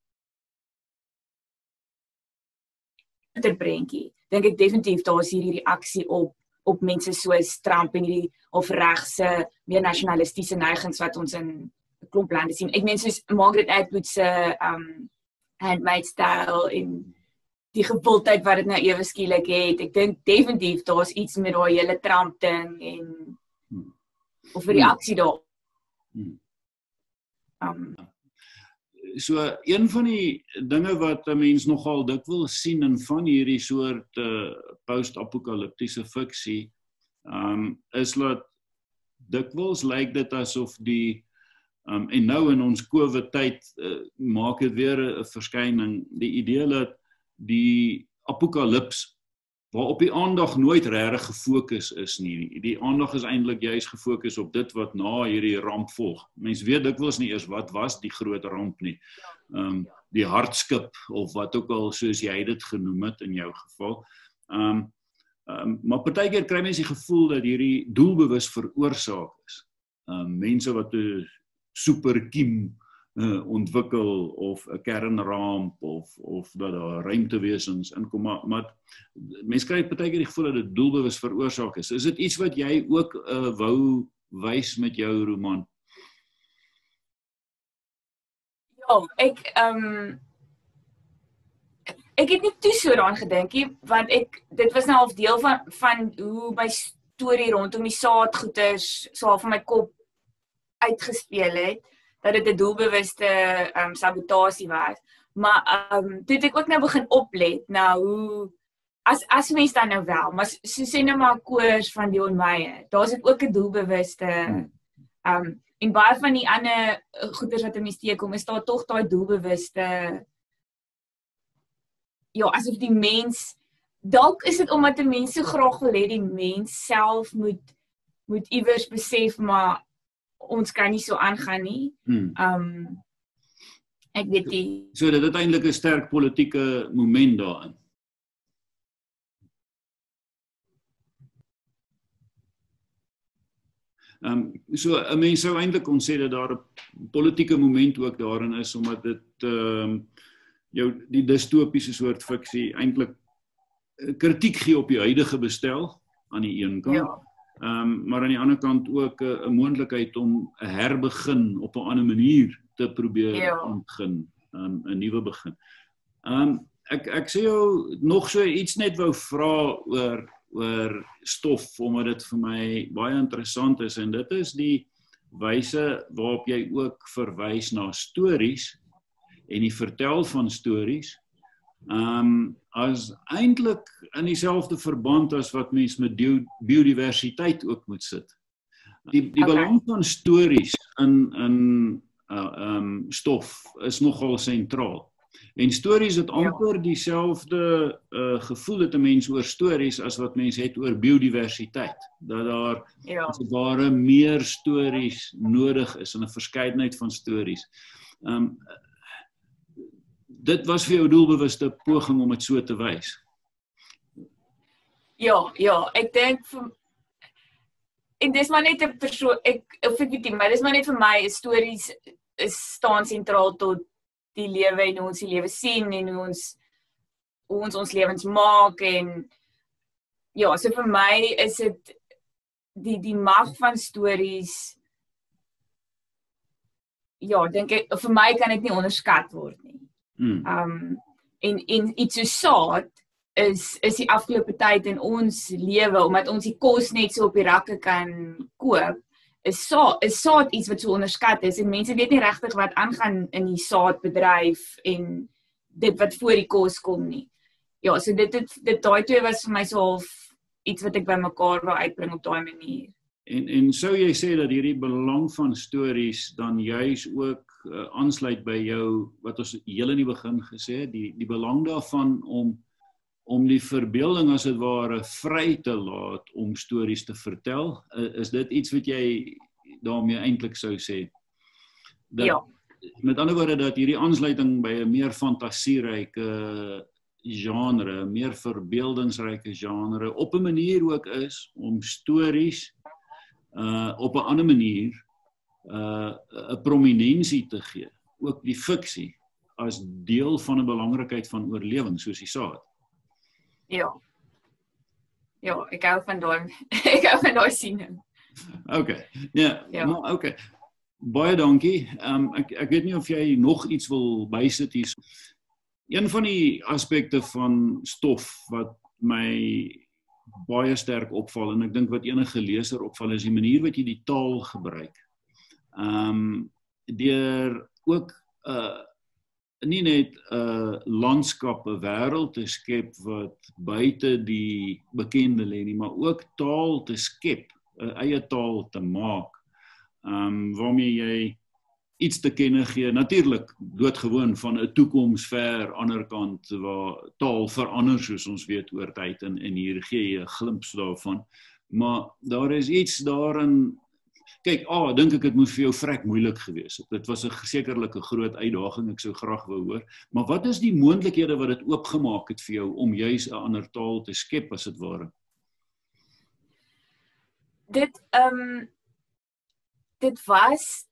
S4: interprentjie, dink ek definitief daar is hierdie reaksie op op mense soos Trump en hierdie of regse meer nasionalistiese neigings wat ons in 'n klomp lande sien. Ek meen soos Margaret Atwood se um, Handmaid's Tale en die gewildheid wat dit nou ewe skielik het. Ek dink definitief daar's iets met daai hele Trump ding en hmm. of 'n reaksie daar. Hmm. Um,
S1: so een van die dinge wat 'n mens nogal dikwels sien in van hierdie soort uh, post-apokaliptiese fiksie, um, is dat dikwels lyk dit asof die um, en nou in ons COVID tyd uh, maak dit weer 'n verskyning, die idee dat die apokalips waarop die aandag nooit regtig gefokus is nie. Die aandag is eintlik juis gefokus op dit wat na hierdie ramp volg. Mense weet dikwels nie eers wat was die groot ramp nie. Um, die hartskip of wat ook al soos jy dit genoem het in jou geval. Um, um, maar partykeer kry mense die gevoel dat hierdie doelbewus veroorsaak is. Um, mense wat 'n superkiem Uh, ontwikkel of 'n kernramp of of dat daar ruimtewesens inkom, maar, maar mense kry partykeer die gevoel dat dit doelbewus veroorsaak is. Is dit iets wat jy ook uh, wou wys met jou roman?
S4: Ja, ek um, ek het nie toe so daaraan gedink nie, want ek dit was nou half deel van van hoe my storie rondom die saadgoeters so half van my kop uitgespeel het, dat dit 'n doelbewuste um, sabotasie was. Maar um, toe het ek ook nou begin oplet na hoe, as as mense dan nou wel, maar so sê nou maar koers van Dion Meyer, daar is dit ook 'n doelbewuste, um, en baie van die ander goeders wat in die steek kom, is daar tog daai doelbewuste, ja, asof die mens, dalk is dit omdat die mens so graag wil hê die mens self moet, moet iewers besef, maar ons kan nie so aangaan nie. Hmm. Um, ek weet nie.
S1: So dit het eintlik 'n sterk politieke moment daarin. Ehm um, so 'n mens sou eintlik kon sê dat daar 'n politieke moment ook daarin is, omdat dit ehm um, jou die distopiese soort fiksie eintlik kritiek gee op die huidige bestel aan die een kant.
S4: Ja.
S1: Ehm um, maar aan die ander kant ook 'n uh, moontlikheid om 'n herbegin op 'n ander manier te probeer
S4: Ja.
S1: ontgin, um, 'n nuwe begin. Ehm um, ek ek sê jou nog so iets net wou vra oor oor stof, omdat dit vir my baie interessant is, en dit is die wyse waarop jy ook verwys na stories en die vertel van stories. Um, as eintlik in dieselfde verband as wat mens met biodiversiteit ook moet sit. Die, die
S4: Okay.
S1: belang van stories in, in uh, um, stof is nogal sentraal. En stories het amper dieselfde uh, gevoel het 'n mens oor stories as wat mens het oor biodiversiteit. Dat daar
S4: Ja.
S1: as het ware meer stories nodig is, en 'n verskeidenheid van stories. Um, dit was vir jou doelbewuste poging om dit so te wys.
S4: Ja, ja, ek dink vir en dis maar net 'n persoon ek of ek weet nie, maar dis maar net vir my stories is staan sentraal tot die lewe en hoe ons die lewe sien en hoe ons hoe ons ons lewens maak, en ja, so vir my is dit die die mag van stories, ja, dink ek vir my kan dit nie onderskat word nie.
S1: Hmm.
S4: Um en en iets so saad is is die afgelope tyd in ons lewe, omdat ons die kos net so op die rakke kan koop, is saad is saad iets wat so onderskat is, en mense weet nie regtig wat aangaan in die saadbedryf en dit wat voor die kos kom nie. Ja, so dit dit dit daai twee was vir my so half iets wat ek bymekaar wou uitbring op daai manier.
S1: En en sou jy sê dat hierdie belang van stories dan juis ook uh, aansluit by jou wat ons heel in die begin gesê het, die die belang daarvan om om die verbeelding as dit ware vry te laat om stories te vertel? Is dit iets wat jy daarmee eintlik sou sê? Dat,
S4: Ja.
S1: Met ander woorde dat hierdie aansluiting by 'n meer fantasieryke genre, meer verbeeldingsryke genre op 'n manier ook is om stories uh op 'n ander manier uh 'n prominensie te gee, ook die fiksie as deel van 'n belangrikheid van oorlewing soos die saad.
S4: Ja. Ja, ek hou van daai ek hou van daai siening.
S1: Okay. Ja,
S4: Ja.
S1: maar okay. Baie dankie. Um, ek ek weet nie of jy nog iets wil bysit hier. Een van die aspekte van stof wat my baie sterk opval, en ek dink wat enige leser opval, is die manier wat jy die taal gebruik. Um deur ook uh nie net 'n uh, landskap, 'n wêreld te skep wat buite die bekende lê nie, maar ook taal te skep, 'n eie taal te maak, um, waarmee jy iets te kenne gee, natuurlik doodgewoon van 'n toekoms ver ander kant waar taal verander soos ons weet oor tyd, en, en hier gee jy 'n glimps daarvan, maar daar is iets daarin. Kyk, ah, dink ek dit moes vir jou vrek moeilik gewees het. Dit was 'n sekerlik 'n groot uitdaging, ek sou graag wou hoor. Maar wat is die moontlikhede wat dit oopgemaak het vir jou om juis 'n ander taal te skep as dit ware?
S4: Dit ehm um, dit was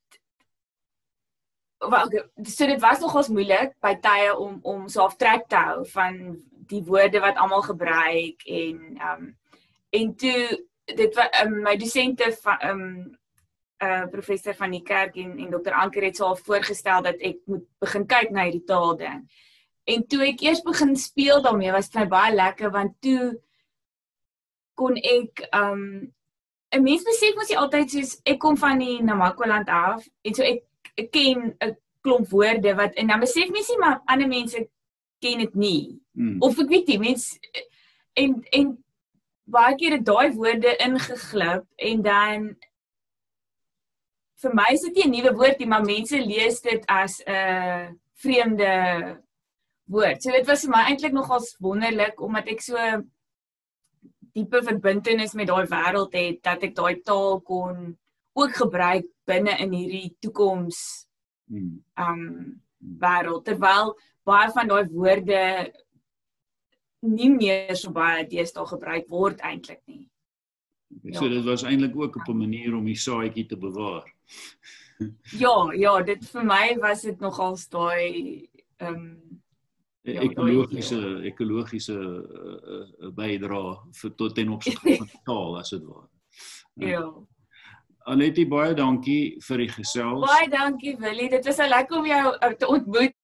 S4: wel, so dit was nogals moeilik by tye om om so aftrek te hou van die woorde wat almal gebruik, en ehm um, en toe dit was um, my dosente van ehm um, Uh, professor van die kerk en, en dokter Anker het so al voorgestel dat ek moet begin kyk na hierdie taal ding. En toe ek eers begin speel daarmee, was dit my baie lekker, want toe kon ek um 'n mens besef mos jy altyd soos ek kom van die Namaqualand af, en so ek, ek ken 'n klomp woorde wat, en dan besef mens nie, maar ander mense ken dit nie.
S1: Hmm.
S4: Of ek weet nie, mens en en baie keer het daai woorde ingeglip, en dan vir my is dit nie 'n nuwe woord nie, maar mense lees dit as 'n uh, vreemde woord. So dit was vir my eintlik nogals wonderlik, omdat ek so diepe verbintenis met daai wêreld het, dat ek daai taal kon ook gebruik binne in hierdie toekoms
S1: Hmm.
S4: um wêreld, terwyl baie van daai woorde nie meer so baie deesdae gebruik word eintlik nie.
S1: Ja. So dit was eintlik ook op 'n manier om die saadjie te bewaar.
S4: Ja, ja, dit vir my was dit nogal daai ehm um,
S1: ja, ekologiese ja. ekologiese uh, uh, bydra vir tot ten opsigte van taal as dit ware.
S4: Ja.
S1: Anetti, baie dankie vir die gesels.
S4: Baie dankie Willie, dit was so lekker om jou te ontmoet.